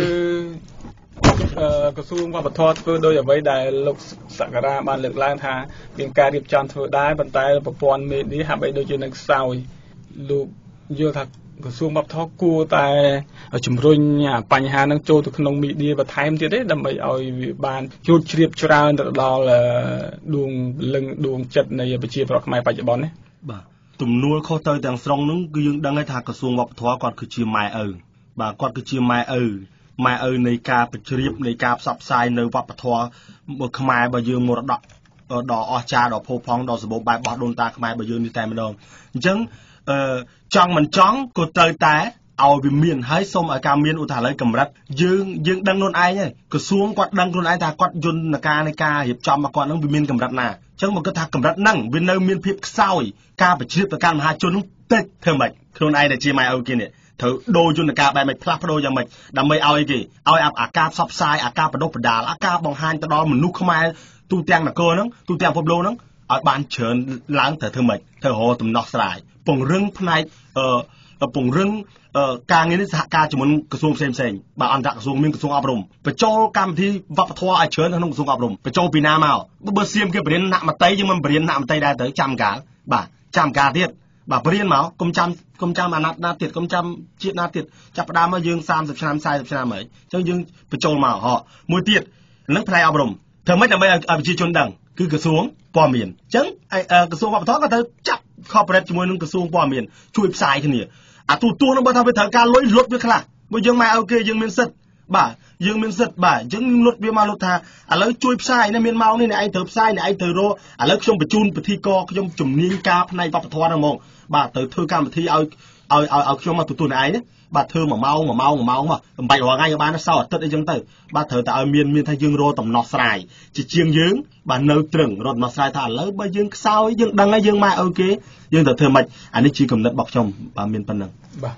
ក្រសួងវប្បធម៌ធ្វើដោយអ្វីដែលលោកសក្ការៈបានលើកឡើងថាមានការរៀបចំធ្វើដែរប៉ុន្តែប្រព័ន្ធ media ហាក់បីដូចជានៅខ្សោយលោកយល់ថាក្រសួងវប្បធម៌គួរតែជំរុញបញ្ហានឹងចូលទៅក្នុង media បន្ថែមទៀតទេដើម្បីឲ្យវាបានជ្រួតជ្រាបច្រើនទៅដល់ដួងលឹងដួងចិត្តនៃប្រជាពលរដ្ឋខ្មែរបច្ចុប្បន្ននេះបាទទំនួលខុសទៅទាំងស្រុងហ្នឹងគឺយើងដឹងហើយថាក្រសួងវប្បធម៌គាត់គឺជាម៉ែឪបាទគាត់គឺជាម៉ែឪម៉ែឪនៃការបញ្ជ្រាបនៃការផ្សព្វផ្សាយនៅវប្បធម៌ខ្មែររបស់យើងមរតកដ៏អស្ចារ្យដ៏ផូរផង់ដ៏សម្បូរបែបរបស់ដូនតាខ្មែររបស់យើងនេះតែម្ដងអញ្ចឹងអឺចង់មិនចង់ក៏ត្រូវតែឲ្យវាមានហើយសូមឲ្យការមានឧទាហរណ៍កម្រិតយើងយើងដឹងខ្លួនឯងហើយក្រសួងគាត់ដឹងខ្លួនឯងថាគាត់យន្តការនៃការរៀបចំរបស់គាត់នឹងវាមានកម្រិតណាអញ្ចឹងមកគិតថាកម្រិតហ្នឹងវានៅមានភាពខ្សោយការបញ្ជ្រាបទៅកាន់មហាជននឹងតិចធ្វើម៉េចខ្លួនឯងដែលជាម៉ែឪគេនេះត្រូវដូរយន្តការបែបម៉េចផ្លាស់ប្ដូរយ៉ាងម៉េចដើម្បីឲ្យគេឲ្យអាការផ្សព្វផ្សាយអាការបដិបដាលអាការបង្ហាញទៅដល់មនុស្សខ្មែរទូទាំងនគរហ្នឹងទូទាំងពិភពលោកហ្នឹងឲ្យបានច្រើនឡើងត្រូវធ្វើម៉េចត្រូវរកដំណោះស្រាយពង្រឹងផ្នែកអឺពង្រឹងការងារនេះសហការជាមួយក្រសួងផ្សេងផ្សេងបាទអន្តរក្រសួងមានក្រសួងអប់រំបញ្ចូលកម្មវិធីវប្បធម៌ឲ្យច្រើនក្នុងក្រសួងអប់រំបញ្ចូលពីណាមកបើសៀមគេបរៀនណាក់មតីយើងមិនបរៀនណាក់មតីដែរទៅចាំកាលបាទចាំកាលទៀតបាទបរៀនមកកុំចាំកុំចាំអាណត្តិណាទៀតកុំចាំជាតិណាទៀតចាប់ផ្ដើមមកយើងសាមសិបឆ្នាំសាយសិបឆ្នាំហើយអញ្ចឹងយើងបញ្ចូលមកហ៎មួយទៀតនឹងផ្នែកអប់រំធ្វើម៉េចដើម្បីឲ្យប្រជាជនដឹងគឺក្រសួងព័ត៌មានអញ្ចឹងក្រសួងវប្បធម៌ក៏ត្រូវចាប់ corporate ជាមួយនឹងក្រសួងព័ត៌មានជួយផ្សាយគ្នាអាទូទួនឹងបើថាវាត្រូវការលុយលុតវាខ្លះបើយើងមកអូខេយើងមានសិទ្ធបាទយើងមានសិទ្ធបាទអញ្ចឹងលុតវាមកលុតថាឥឡូវជួយផ្សាយនេះមានម៉ោងនេះអ្នកឯងត្រូវផ្សាយអ្នកឯងត្រូវរកឥឡូវខ្ញុំបញ្ជូនពិធីករខ្ញុំជំនាញការផ្នែកវប្បធម៌ហ្នឹងហ្មងបាទទៅធ្វើកម្មវិធីឲ្យឲ្យឲ្យខ្ញុំមកទទួលឯងបាទធ្វើមួយម៉ោងមួយម៉ោងមួយម៉ោងមកមិនបាច់រាល់ថ្ងៃក៏បានសៅរ៍អាទិត្យអីចឹងទៅបាទត្រូវតែឲ្យមានមានថាយើងរកដំណោះស្រាយជាជាងយើងបាទនៅត្រឹងរកដំណោះស្រាយថាឥឡូវបើយើងខ្សោយយើងដឹងហើយយើងម៉ែអូគេយើងត្រូវធ្វើម៉េចអានេះជាគំនិតរបស់ខ្ញុំបាទមានប៉ុណ្ណឹងបាទ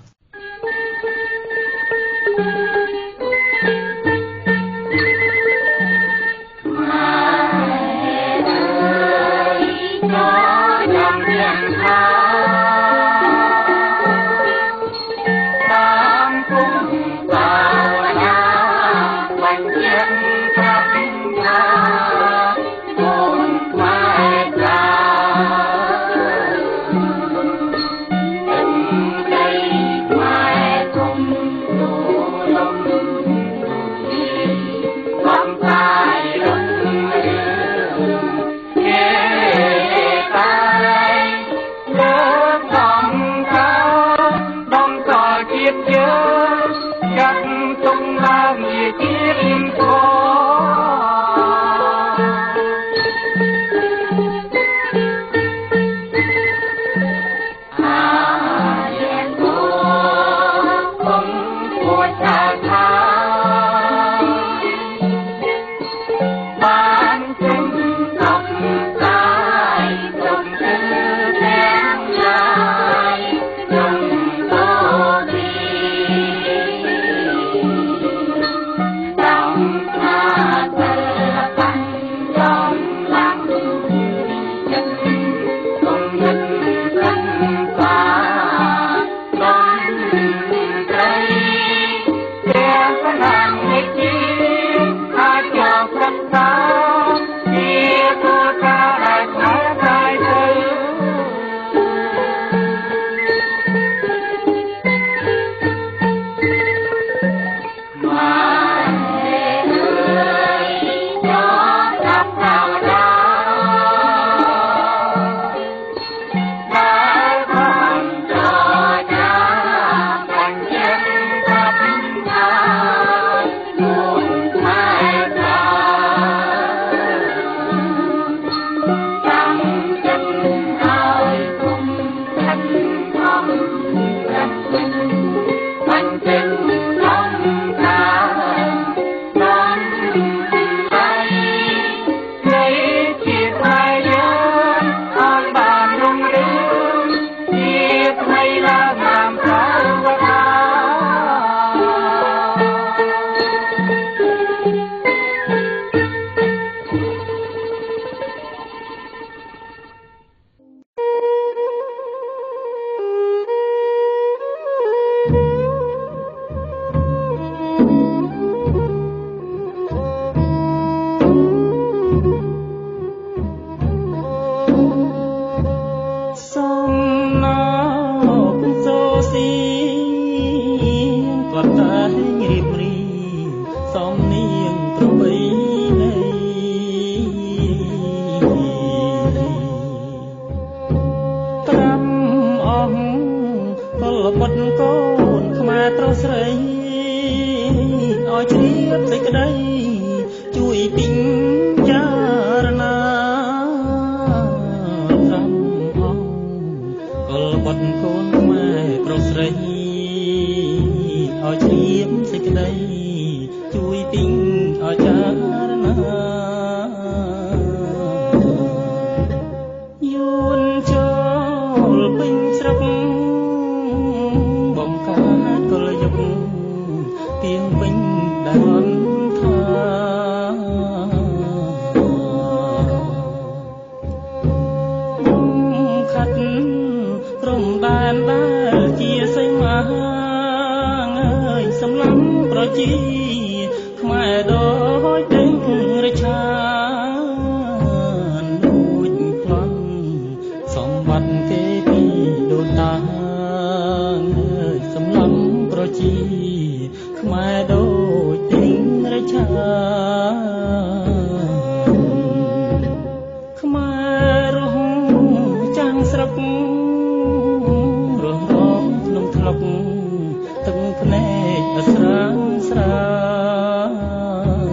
ទឹកភ្នែកស្រាងស្រា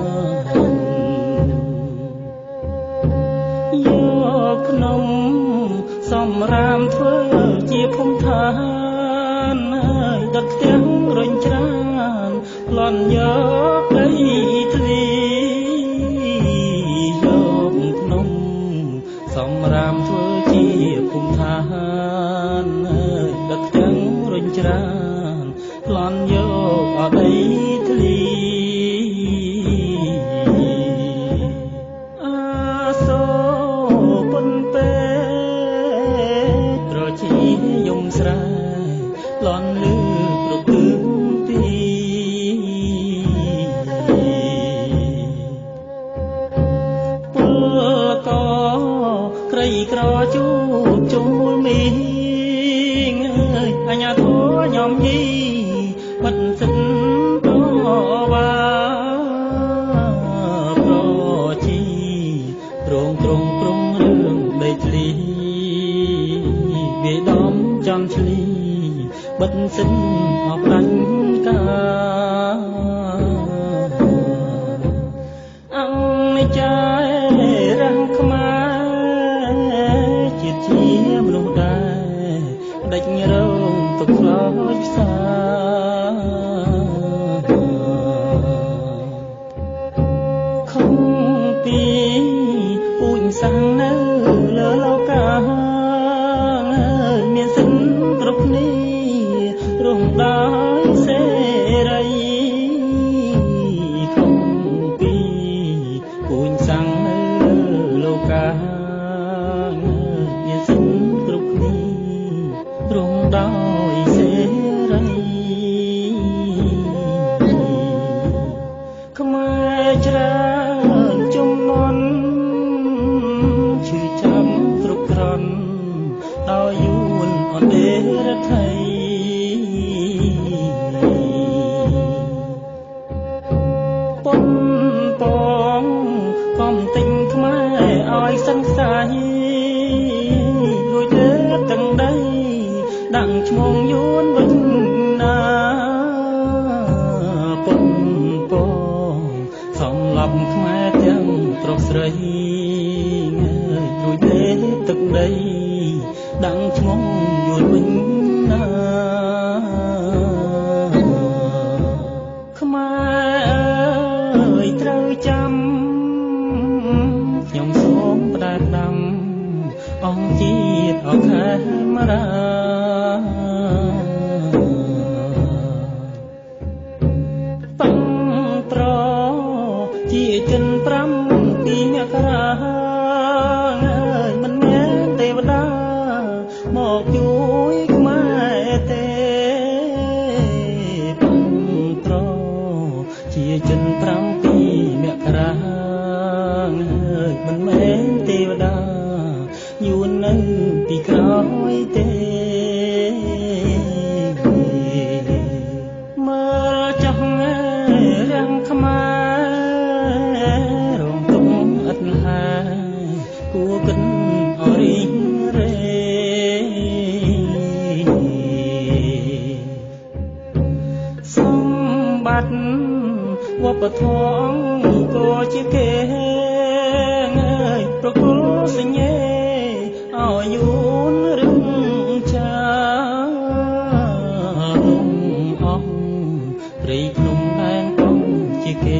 ន់យកដីធ្លីយកភ្នំសំរាមធ្វើជាភូមិឋានដឹកទាំងរុញច្រានប្លន់យកអដីធ្លីអាសូពុនពេប្រជាយំស្រែប្លន់លឺគ្រប់ទិសទីពលកក្រីក្រជួបជុំមូលមីងអញ្ញាធัวញោមញីបាត់សិនតវ៉ាប្រជីរងត្រង់ព្រំរឿងដីធ្លីវាដំចំឆ្លីបាត់សិនអបដាញ់កាអង្គចារាំងខ្មែរជាតិជាមនុស្សដែរដេចរងទុកខ្លោចផ្សាខំពីពូជសាំងនៅលើលោកាមានសិនគ្រប់គ្នារំដោយសេរីខំពីពូជសាំងនៅលោកាមានសិនគ្រប់គ្នារំដោយសេរីខ្មែរច្រើនជំនន់ឈឺចាំគ្រប់ក្រន់ដោយយួនអន្តេរដ្ឋីប៉ុនពងកំទិញខ្មែរឲ្យសង្ស័យរួចលើទាំងដីដាក់ឈ្មោះយួនវិញណាប៉ុនពងសំឡប់ខ្មែរទាំងប្រុសស្រីរួចលើទឹកដីដាក់ឈ្មោះយួនវិញណាខ្មែរអើយត្រូវចាំខ្ញុំសូមផ្ដែផ្ដាំអង្គជាតិអខេមរាតាំងប្រជាចិនប្រាំពីមករាអើយមិនមែនទេវតាមកជួយខ្មែរទេតាំងប្រជាចិនប្រាំពីមករាអើយមិនមែនទេវតាយួននៅពីក្រោយទេមើលចោះរាំងខ្មែររងទុំឥតហាគួរគិនអរិញរេសម្បត្តិវប្បធម៌ក៏ជាគេប្រគល់សញ្ញេឲ្យយួនរឹងចារំអស់ព្រៃភ្នំដែនកំជាគេ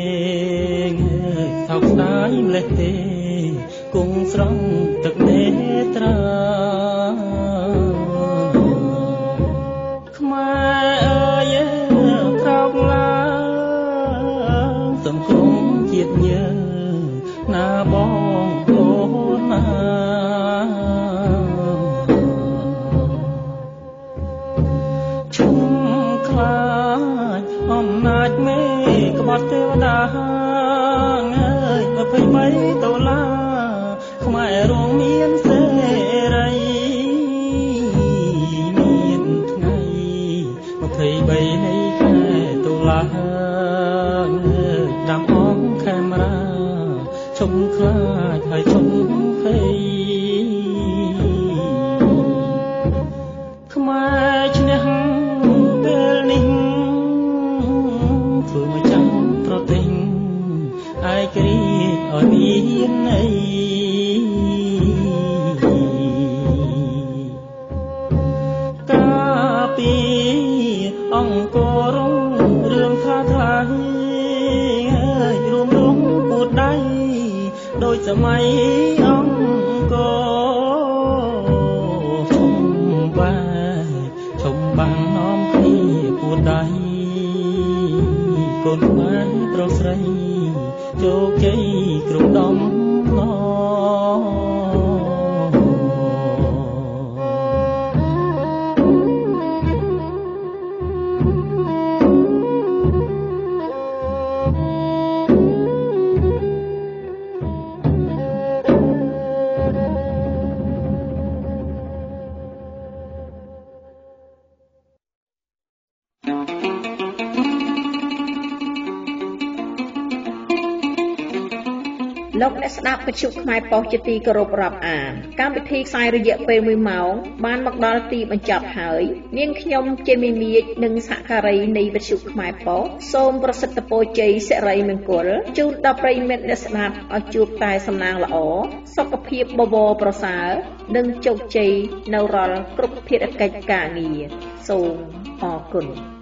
ថោកស្ដាយម្លេះទេគង់ស្រង់ទឹកនេត្រាខ្មែរអើយក្រោកឡើងសង្គ្រោះជាតិយើងណាបងប្អូនណាឈុំខ្លាចអំណាចមេក្បត់ទេវតាអើយម្ភៃបីដុល្លារខ្មែររងមានសេរីមានថ្ងៃម្ភៃបីនៃខែតុលាដាំអង្គខេមរាឈុំខ្លាចហើយឈុំភ័យខ្មែរឈ្នះពេលនេះធ្វើមកចាំប្រទេសឯករាជ្យឲ្យមានន័យកាពីអង្គរងរឿងថាថាដូចសម័យអង្គរឈុំបែឈុំបាំងនាំគ្នាពួនដៃកូនខ្មែរប្រុសស្រីជោគជ័យគ្រប់ដំណងលោកអ្នកស្ដាប់វិទ្យុខ្មែរប៉ុស្តិ៍ជាទីគោរពរាប់អានកម្មវិធីផ្សាយរយៈពេលមួយម៉ោងបានមកដល់ទីបញ្ចប់ហើយនាងខ្ញុំជាមីមៀចនិងសហការីនៃវិទ្យុខ្មែរប៉ុស្តិ៍សូមប្រសិទ្ធពរជ័យសិរីមង្គលជូនដល់ប្រិយមិត្តអ្នកស្ដាប់ឲ្យជួបតែសំណាងល្អសុខភាពបបរប្រសើរនិងជោគជ័យនៅរាល់គ្រប់ភារកិច្ចការងារសូមអរគុណ